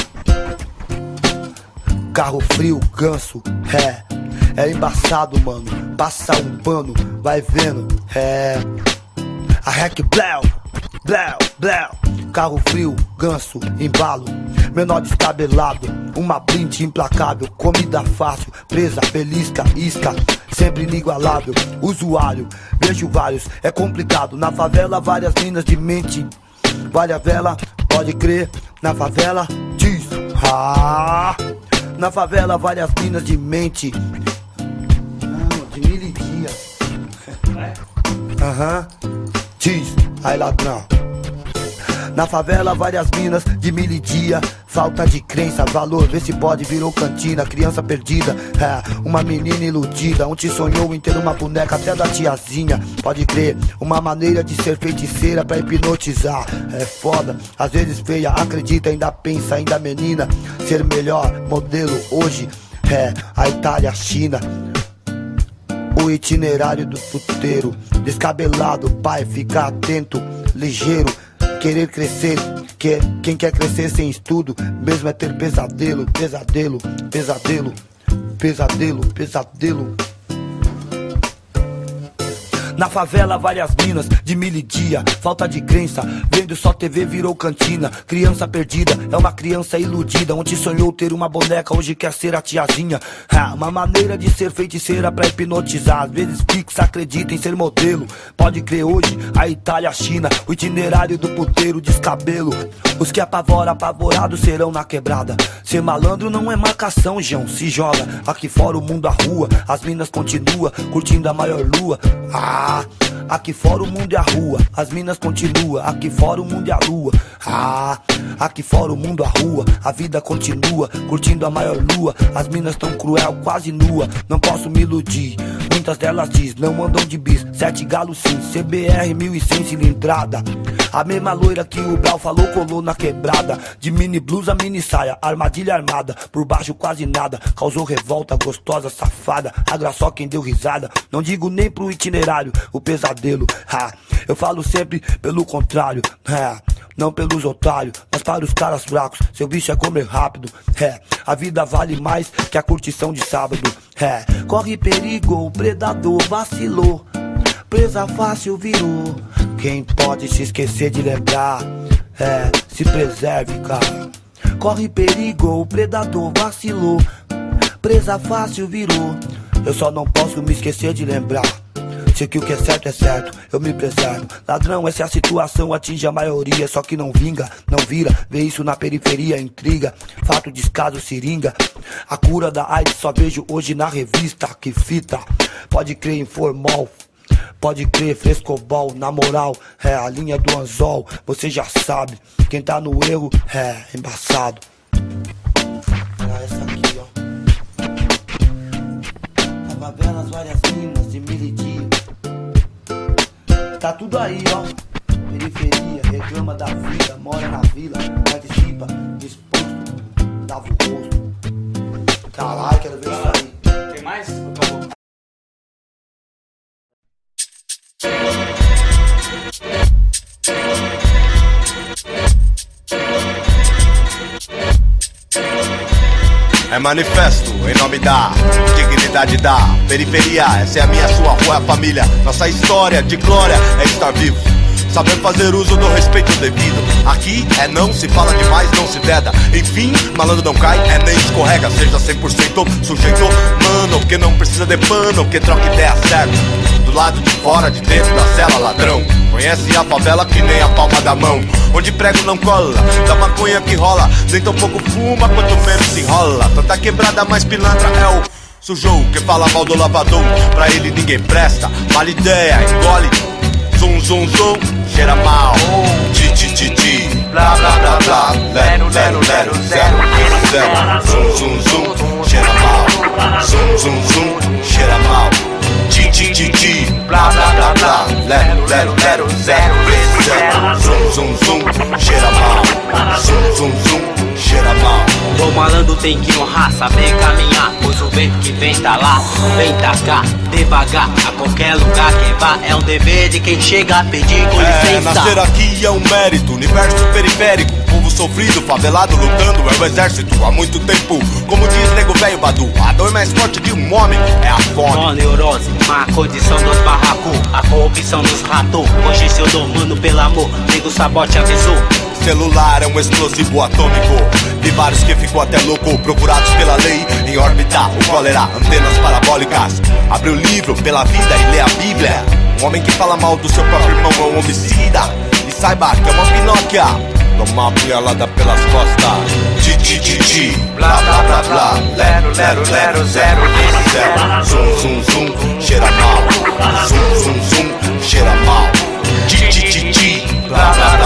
Carro frio, ganso, é, é embaçado, mano, passa um pano, vai vendo, é, a hack bléu, bléu, bléu, carro frio, ganso, embalo, menor descabelado, uma blitz implacável, comida fácil, presa, belisca, isca, sempre inigualável, usuário, vejo vários, é complicado, na favela várias minas de mente, vale a vela, pode crer, na favela, diz, ah, na favela várias minas de mente, não, de mil e dias, aham, diz, aí ladrão, Na favela várias minas de mil e dia. Falta de crença, valor, vê se pode, virou cantina. Criança perdida, é, uma menina iludida. Ontem sonhou em ter uma boneca até da tiazinha. Pode crer, uma maneira de ser feiticeira pra hipnotizar. É foda, às vezes feia, acredita, ainda pensa, ainda menina. Ser melhor modelo hoje é a Itália, a China. O itinerário do puteiro, descabelado, pai, fica atento, ligeiro. Querer crescer, que, quem quer crescer sem estudo, mesmo é ter pesadelo, pesadelo, pesadelo, pesadelo, pesadelo. Na favela várias minas de mil e dia. Falta de crença, vendo só T V virou cantina. Criança perdida, é uma criança iludida. Ontem sonhou ter uma boneca, hoje quer ser a tiazinha. Ha, uma maneira de ser feiticeira pra hipnotizar. Às vezes fixa, acredita em ser modelo. Pode crer hoje, a Itália, a China. O itinerário do puteiro, descabelo. Os que apavoram, apavorados serão na quebrada. Ser malandro não é marcação, João, se joga. Aqui fora o mundo, a rua, as minas continua curtindo a maior lua. Ah, aqui fora o mundo é a rua, as minas continua. Aqui fora o mundo é a lua. Ah, aqui fora o mundo, a rua, a vida continua curtindo a maior lua. As minas tão cruel, quase nua. Não posso me iludir, muitas delas diz, não andam de bis. Sete galos sim, C B R mil e cem cilindrada. A mesma loira que o Brau falou colou na quebrada. De mini blusa, mini saia, armadilha armada. Por baixo quase nada, causou revolta, gostosa, safada. Agraçou quem deu risada. Não digo nem pro itinerário, o pesadelo. Ha, eu falo sempre pelo contrário. Ha, não pelos otários, mas para os caras fracos. Seu bicho é comer rápido. É, a vida vale mais que a curtição de sábado. É, corre perigo, o predador vacilou. Presa fácil virou. Quem pode se esquecer de lembrar? É, se preserve, cara. Corre perigo, o predador vacilou. Presa fácil virou. Eu só não posso me esquecer de lembrar. Sei que o que é certo é certo, eu me preservo. Ladrão, essa é a situação, atinge a maioria. Só que não vinga, não vira. Vê isso na periferia, intriga. Fato, descaso, seringa. A cura da AIDS só vejo hoje na revista. Que fita, pode crer em formal. Pode crer, frescobol, na moral, é a linha do anzol, você já sabe, quem tá no erro é embaçado. Olha essa aqui, ó. Na favela, várias minas de mil e dia. Tá tudo aí, ó. Periferia, reclama da vida, mora na vila, participa, disposto, dava o rosto. Caralho, quero ver isso aí.
Tem mais? Acabou.
É manifesto em nome da dignidade da periferia. Essa é a minha, sua rua, a família. Nossa história de glória é estar vivo, saber fazer uso do respeito devido. Aqui é não, se fala demais, não se veda. Enfim, malandro não cai, é nem escorrega. Seja cem por cento sujeito, mano, que não precisa de pano, que troca ideia certa. Do lado de fora, de dentro da cela, ladrão. Conhece a favela que nem a palma da mão. Onde prego não cola, da maconha que rola. Nem tão pouco fuma, quanto menos se enrola. Tanta quebrada, mais pilantra é o sujou que fala mal do lavador. Pra ele ninguém presta, vale ideia, engole. Zum, zum, zum, cheira mal. Ti, ti, ti, ti, blá, blá, blá, blá. Lero, lero, lero, zero, zero. Zum, zum, zum, cheira mal. Zum, zum, zum, cheira mal. Ti, ti, ti, ti, blá, blá, blá, blá. Lero, lero, lero, zero, zero. Zum, zum, zum, cheira mal. Zum, zum, zum, cheira mal.
O malandro tem que honrar, saber caminhar, pois o vento que vem tá lá, vem tacar, devagar, a qualquer lugar que vá, é um dever de quem chega a pedir com licença.
É, nascer aqui é um mérito, universo periférico, povo sofrido, favelado, lutando, é o exército há muito tempo. Como diz nego velho Badu, a dor mais forte de um homem é a fome.
Ó, neurose, má condição dos barracos, a corrupção dos ratos, hoje se eu dou mano pelo amor, nego sabote avisou.
Celular é um explosivo atômico. Vi vários que ficou até louco, procurados pela lei em órbita, o cólera, antenas parabólicas. Abre o livro pela vida e lê a Bíblia. Um homem que fala mal do seu próprio irmão é um homicida. E saiba que é uma pinóquia, toma uma punhalada pelas costas. Ti, ti, ti, ti, blá, blá, blá, blá. Lero, lero, lero, zero, zero. Zum, zum, zum, cheira mal. Zum, zum, zum, cheira mal. Ti, ti, ti, ti, blá, blá, blá.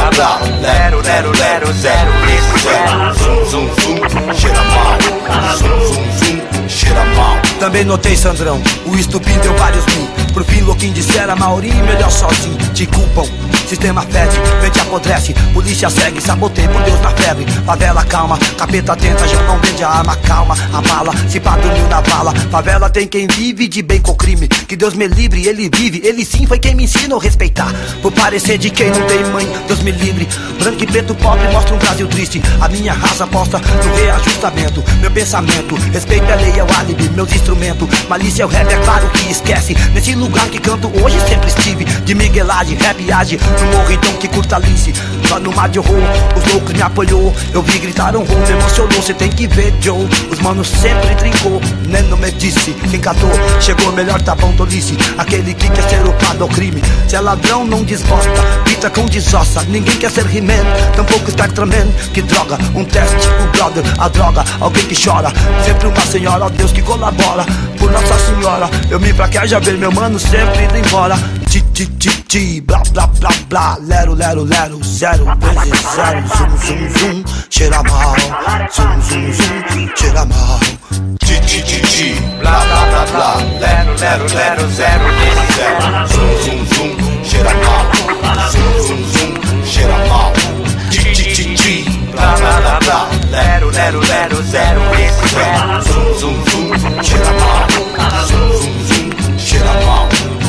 blá blá, lero, lero, lero, zero, zero. Zum, zum, zum, cheira mal. Zum, zum, zum, cheira mal.
Também notei, Sandrão, o estupim deu vários mil. Por fim, louquinho dissera, Maurinho, melhor sozinho. Te culpam, sistema fede, mente apodrece. Polícia segue, sabotei por Deus na febre. Favela calma, capeta tenta, já não vende a arma. Calma, a bala, se pá dormiu na bala. Favela tem quem vive de bem com crime. Que Deus me livre, ele vive, ele sim foi quem me ensinou a respeitar. Por parecer de quem não tem mãe, Deus me livre. Branco e preto pobre mostra um Brasil triste. A minha raça aposta no reajustamento. Meu pensamento, respeito a lei, é o álibi, meus instrumentos. Malícia é o rap, é claro que esquece. Nesse lugar que canto hoje sempre estive. De miguelagem, rap age no morro, então que curta lince. Só no mar de horror, os loucos me apoiou. Eu vi gritar um rolo, me emocionou, cê tem que ver, Joe. Os manos sempre trincou, nem não me disse. Quem catou, chegou melhor, tá bom, tolice. Aquele que quer ser upado ao crime. Se é ladrão, não desgosta, pita com desossa. Ninguém quer ser He-Man, tampouco Spectraman. Que droga, um teste, o brother, a droga. Alguém que chora, sempre uma senhora, ó Deus que colabora. Por Nossa Senhora, eu me fraquejo a ver meu mano sempre indo embora. Ti, ti, ti, ti, blá, blá, blá, blá. Lero, lero, lero, zero vezes zero. Zum, zum, zum, cheira mal. Zum, zum, zum, cheira mal.
Ti, ti, ti, ti, blá, blá, blá, blá. Lero, lero, lero, zero vezes zero. Zum, zum, zum, cheira mal. Zum, zum, zum, cheira mal. Ti, ti, ti, ti, blá, blá, blá, blá. Lero, lero, lero, zero vezes zero. Zum, zum, zum, cheira mal. Zum, zum, zum, cheira mal.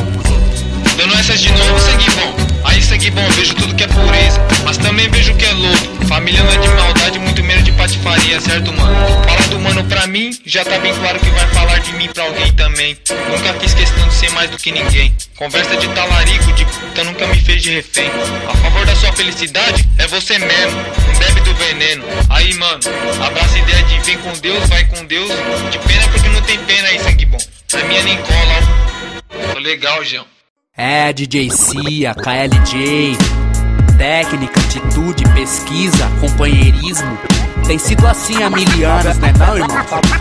Dando essas de novo, sangue bom. Aí, sangue bom, vejo tudo que é pureza, mas também vejo que é louco. Família não é de maldade, muito menos de patifaria, certo, mano? Falar do mano pra mim, já tá bem claro que vai falar de mim pra alguém também. Nunca fiz questão de ser mais do que ninguém. Conversa de talarico, de puta, nunca me fez de refém. A favor da sua felicidade, é você mesmo, não bebe do veneno. Aí, mano, abraça a ideia de vem com Deus, vai com Deus. De pena porque não tem pena aí, sangue bom. Na minha nem cola, ó. Tô legal, João.
É, D J Cia, K L J. Técnica, atitude, pesquisa, companheirismo. Tem sido assim há mil anos, né não, irmão?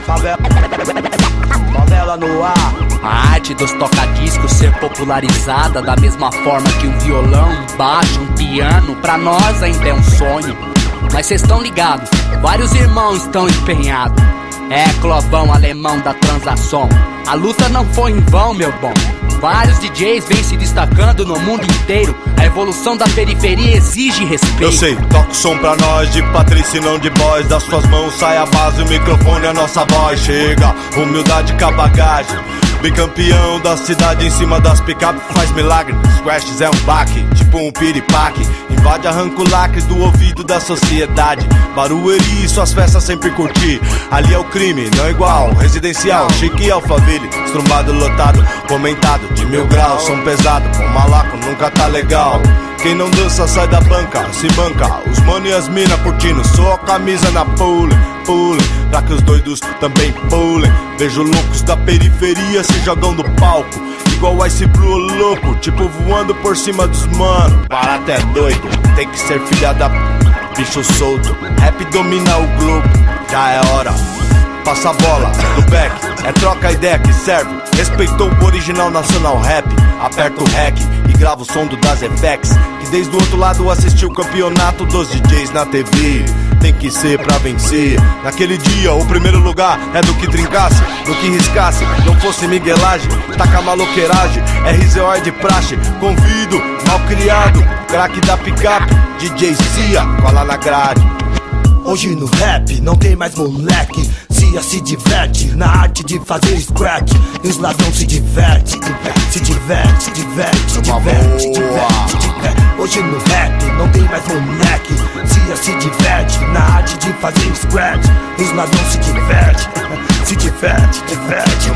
Favela no ar.
A arte dos tocadiscos ser popularizada da mesma forma que um violão, um baixo, um piano, pra nós ainda é um sonho. Mas cês tão ligados, vários irmãos estão empenhados. É, Clovão, alemão da transação. A luta não foi em vão, meu bom. Vários D Js vêm se destacando no mundo inteiro. A evolução da periferia exige respeito.
Eu sei, toca o som pra nós, de Patrícia e não de boys. Das suas mãos sai a base, o microfone é a nossa voz. Chega, humildade com a bagagem. Bicampeão da cidade em cima das picape faz milagre. Squashes é um baque, tipo um piripaque. Invade, arranca o lacre do ouvido da sociedade. Barueri, suas festas sempre curtir. Ali é o crime, não igual, residencial. Chique Alphaville, estrumbado, lotado, comentado. De mil graus, som pesado, com malaco nunca tá legal. Quem não dança sai da banca, se banca. Os mano e as mina curtindo, só a camisa na pule, pule. Pra que os doidos também pulem. Vejo loucos da periferia se jogam do palco. Igual Ice Blue louco, tipo voando por cima dos mano. Barato é doido, tem que ser filha da p... bicho solto. Rap domina o globo, já é hora. Passa a bola, do back, é troca a ideia que serve. Respeitou o original nacional rap. Aperta o rec e grava o som do Das F X, que desde o outro lado assistiu o campeonato dos D Js na T V. Tem que ser pra vencer. Naquele dia o primeiro lugar é do que trincasse, do que riscasse, não fosse miguelagem, taca maloqueiragem, R Z O é de praxe. Convido, mal criado, craque da picape, D J Cia, cola na grade.
Hoje no rap não tem mais moleque. Cia se diverte na arte de fazer scratch. E os ladrões se diverte, se diverte, se diverte, se diverte, se diverte, se diverte. Hoje no rap não tem mais moleque. Cia se diverte na arte de fazer scratch. E os ladrões se diverte, se diverte, diverte,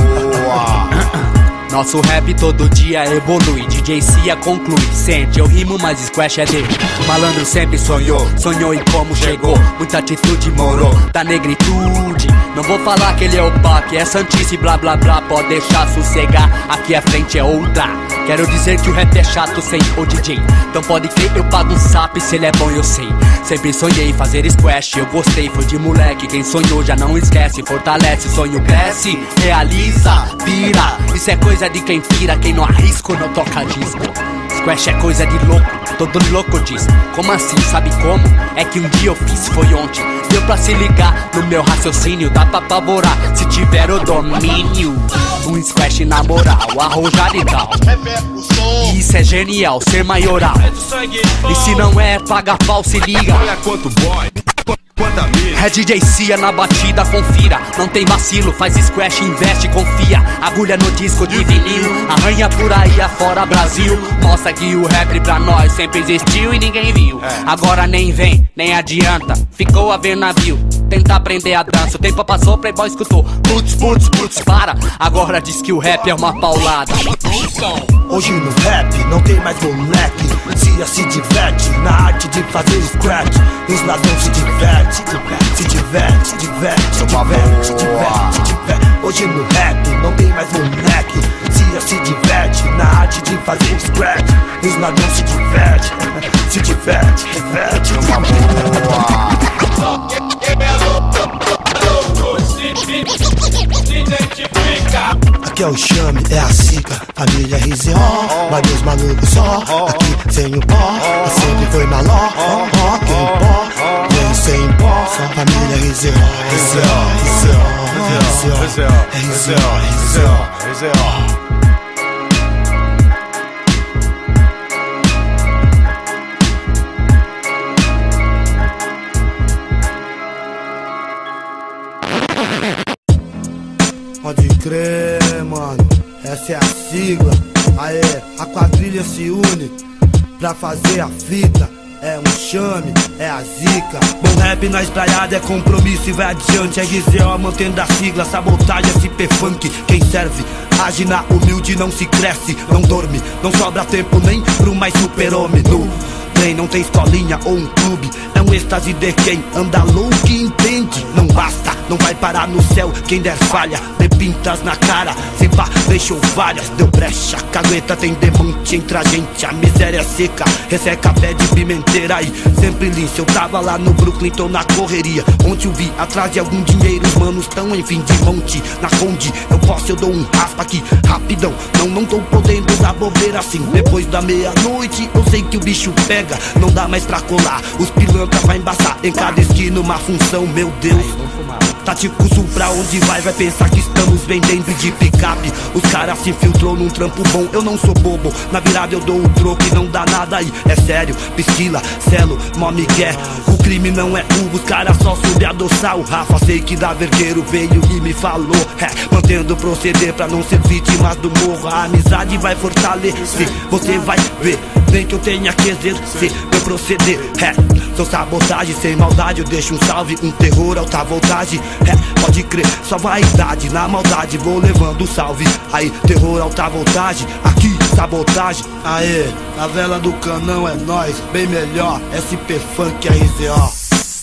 diverte.
Nosso rap todo dia evolui, D J Cia conclui. Sente, eu rimo, mas squash é dele. O malandro sempre sonhou, sonhou e como chegou. Muita atitude morou, da negritude. Não vou falar que ele é o pá, que é santice, blá blá blá. Pode deixar sossegar, aqui a frente é outra. Quero dizer que o rap é chato sem o D J. Então pode crer, eu pago um sapo, se ele é bom eu sei. Sempre sonhei fazer squash, eu gostei, foi de moleque. Quem sonhou já não esquece, fortalece, o sonho cresce, realiza, vira. Isso é coisa de quem pira, quem não arrisca ou não toca disco. Squash é coisa de louco, Todo louco diz, como assim, sabe como? É que um dia eu fiz, foi ontem. Deu pra se ligar no meu raciocínio, dá pra apavorar se tiver o domínio. Um squash na moral, arrojar e tal. Isso é genial, ser maioral. E se não é, paga pau, se liga.
Olha quanto boy, quanta mina.
É D J Cia na batida, confira. Não tem vacilo, faz squash, investe, confia. Agulha no disco de vinil, arranha por aí afora Brasil. Mostra que o rap pra nós sempre existiu e ninguém viu. Agora nem vem, nem adianta, ficou a ver navio. Tenta aprender a dança, o tempo passou, playboy escutou. Putz, putz, putz, para. Agora diz que o rap é uma paulada.
Hoje no rap não tem mais moleque. Cia se diverte na arte de fazer scratch. E os ladrões se diverte, se diverte, se diverte, se diverte, se diverte, se diverte. Hoje no rap não tem mais moleque. Cia se diverte na arte de fazer scratch. E os ladrões se diverte, se diverte, se diverte, se diverte. Aqui é o chame, é a Zica, família R Z O. Vários malucos só, aqui sem o pó. Sempre foi na ló, quem pó, vem sem pó. Família R Z O, R Z O, R Z O, R Z O, R Z O, R Z O, R Z O. Pode crer, mano, essa é a sigla. Aê, a quadrilha se une pra fazer a fita. É um chame, é a Zica. Bom rap na espraiada é compromisso e vai adiante. R Z O mantendo a sigla, sabotagem, S P Funk. Quem serve, age na humilde, não se cresce, não dorme. Não sobra tempo nem pro mais super-homem. No trem não tem escolinha ou um clube. É um êxtase de quem anda louco e entende. Não basta, não vai parar no céu quem der falha. De pintas na cara, se pá, deixou várias. Deu brecha, cagueta tem demonte entre a gente. A miséria é seca, resseca pé de pimenteira aí. Sempre lince, eu tava lá no Brooklyn, tô na correria. Ontem eu vi, atrás de algum dinheiro, os manos tão em fim de monte. Na Conde, eu posso, eu dou um raspa aqui, rapidão. Não, não tô podendo dar bobeira assim. Depois da meia-noite, eu sei que o bicho pega. Não dá mais pra colar, os pilantra vai embaçar. Em cada esquina uma função, meu Deus. Tá tipo sul pra onde vai, vai pensar que estamos vendendo de picape. Os caras se infiltrou num trampo bom, eu não sou bobo. Na virada eu dou o troco e não dá nada aí. É sério, pisquila, celo, mó migué. O crime não é uva, os caras só soube adoçar. O Rafa, sei que da Vergueiro veio e me falou, é, mantendo o proceder pra não ser vítima do morro. A amizade vai fortalecer, você vai ver. Nem que eu tenha que exercer meu proceder, é, sou sabotagem, sem maldade. Eu deixo um salve, um terror, alta voltagem. É, pode crer, só vaidade, na maldade vou levando salve. Aí, terror, alta voltagem, aqui, sabotagem. Aê, na vela do canão é nós, bem melhor, S P Funk, R Z O.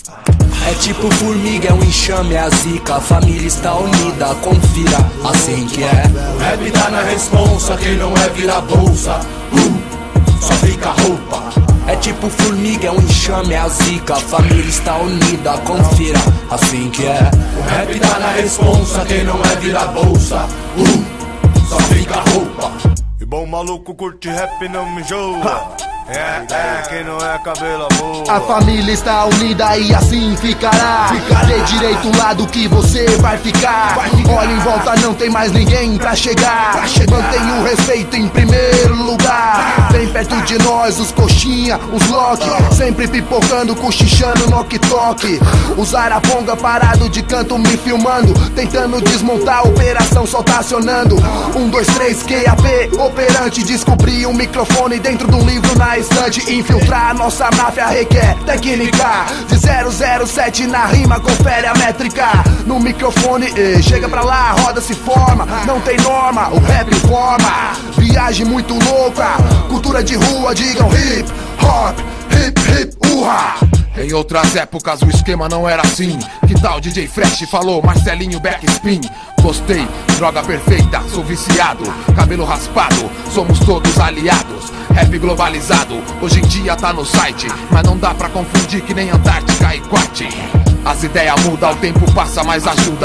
É tipo formiga, é um enxame, é a Zica. A família está unida, confira, assim que é.
O rap tá na responsa, quem não é vira bolsa. uh, Só fica roupa.
É tipo formiga, é um enxame, é a Zica. A família está unida, confira, assim que é.
O rap tá na responsa, quem não é vira bolsa. uh, Só fica roupa.
E bom maluco curte rap não me enjoa. É, é, quem não é cabelo boa.
A família está unida e assim ficará. Dê direito o lado que você vai ficar. vai ficar. Olha em volta, não tem mais ninguém pra chegar, pra chegar. Mantenha o respeito em primeiro lugar. Bem perto de nós, os coxinha, os lock, sempre pipocando, cochichando, knock-tock. Os araponga parado de canto me filmando, tentando desmontar a operação, só tá acionando. Um, dois, três, Q A P, operante. Descobri um microfone dentro de um livro na estante. Infiltrar a nossa máfia requer técnica. De zero zero sete na rima, confere a métrica. No microfone, eh, chega pra lá, a roda se forma. Não tem norma, o rap forma. Viagem muito louca, cultura de rua, digam hip hop, hip hip urra.
Em outras épocas o esquema não era assim. Que tal D J Fresh falou Marcelinho Backspin. Gostei, droga perfeita, sou viciado. Cabelo raspado, somos todos aliados. Rap globalizado, hoje em dia tá no site. Mas não dá pra confundir que nem Antártica e Quat. As ideias mudam, o tempo passa, mas ajuda.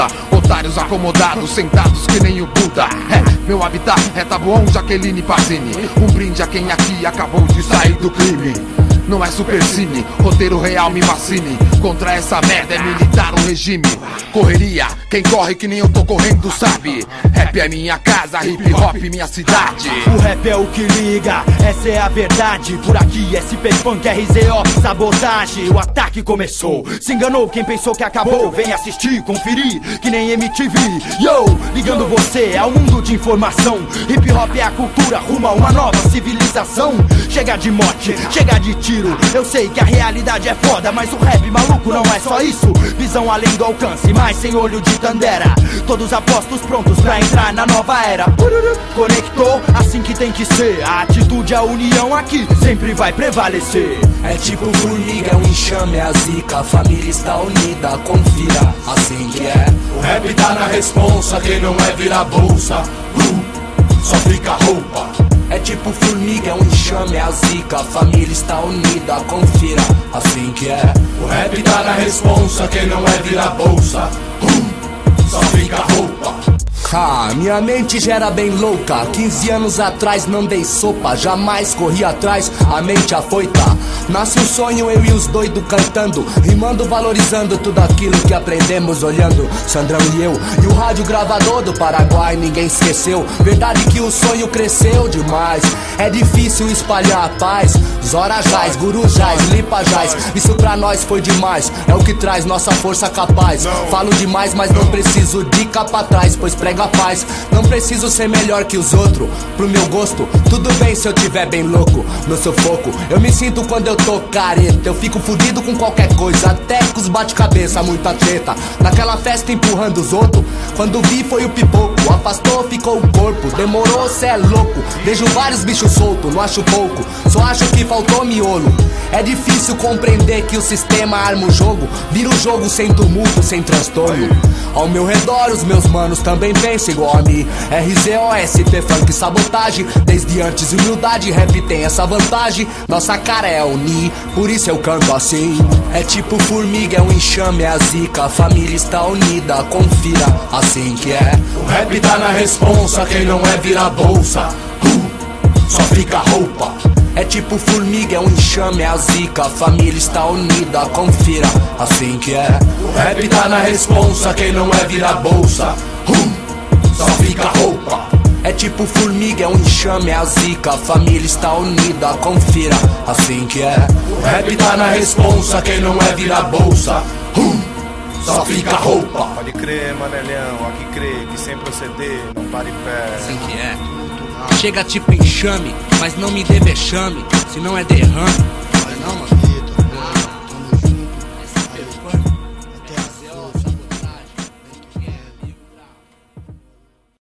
otários acomodados, sentados que nem o Buda. É, meu habitat é Tabuão, Jaqueline Pazini. Um brinde a quem aqui acabou de sair do crime. Não é supercine, roteiro real me vacine. Contra essa merda é militar o regime. Correria, quem corre que nem eu tô correndo sabe. Rap é minha casa, hip hop minha cidade.
O rap é o que liga, essa é a verdade. Por aqui S P Funk, R Z O, sabotagem. O ataque começou, se enganou quem pensou que acabou. Vem assistir, conferir, que nem M T V. Yo, ligando você ao mundo de informação. Hip hop é a cultura, rumo a uma nova civilização. Chega de morte, chega de tiro. Eu sei que a realidade é foda, mas o rap maluco não é só isso. Visão além do alcance, mas sem olho de Tandera. Todos apostos prontos pra entrar na nova era. Conectou, assim que tem que ser. A atitude, a união aqui sempre vai prevalecer.
É tipo formiga, é um enxame, é a zica. A família está unida, confira, assim que é.
O rap tá na responsa, quem não é vira bolsa. uh, Só fica roupa.
É tipo formiga, é um enxame, é a zica. A família está unida, confira, assim que é.
O rap tá na responsa, quem não é vira bolsa. uh, Só fica roupa.
Ah, minha mente já era bem louca. quinze anos atrás não dei sopa, jamais corri atrás, a mente afoita. Nasce um sonho, eu e os doidos cantando, rimando, valorizando tudo aquilo que aprendemos olhando Sandrão e eu, e o rádio gravador do Paraguai, ninguém esqueceu. Verdade que o sonho cresceu demais. É difícil espalhar a paz. Zorajás, Gurujás, Lipajás, isso pra nós foi demais. É o que traz nossa força capaz. Falo demais, mas não preciso de capa atrás, pois prega a paz. Não preciso ser melhor que os outros, pro meu gosto, tudo bem se eu tiver bem louco. No sufoco, eu me sinto quando eu tô careta. Eu fico fudido com qualquer coisa, até com os bate-cabeça, muita treta. Naquela festa empurrando os outros, quando vi foi o pipoco. Afastou, ficou o corpo, demorou, cê é louco. Vejo vários bichos soltos, não acho pouco, só acho que faltou miolo. É difícil compreender que o sistema arma o jogo, vira o jogo sem tumulto, sem transtorno. Ao meu redor os meus manos também pensam igual a mim. R Z O, S P Funk, sabotagem. Desde antes humildade, rap tem essa vantagem. Nossa cara é unir, por isso eu canto assim. É tipo formiga, é um enxame, é a zica. A família está unida, confira, assim que é.
O rap tá na responsa, quem não é vira bolsa. uh, Só fica roupa.
É tipo formiga, é um enxame, é a zica. A família está unida, confira, assim que é.
O rap tá na responsa, quem não é vira bolsa. uh, Só fica roupa.
É tipo formiga, é um enxame, é a zica. A família está unida, confira, assim que é.
O rap tá na responsa, quem não é vira bolsa. uh, Só fica roupa.
Pode crer, Manelhão, aqui crê que sem proceder não para em pé.
Assim que é. Chega tipo enxame, mas não me dê vexame, se não é derrame.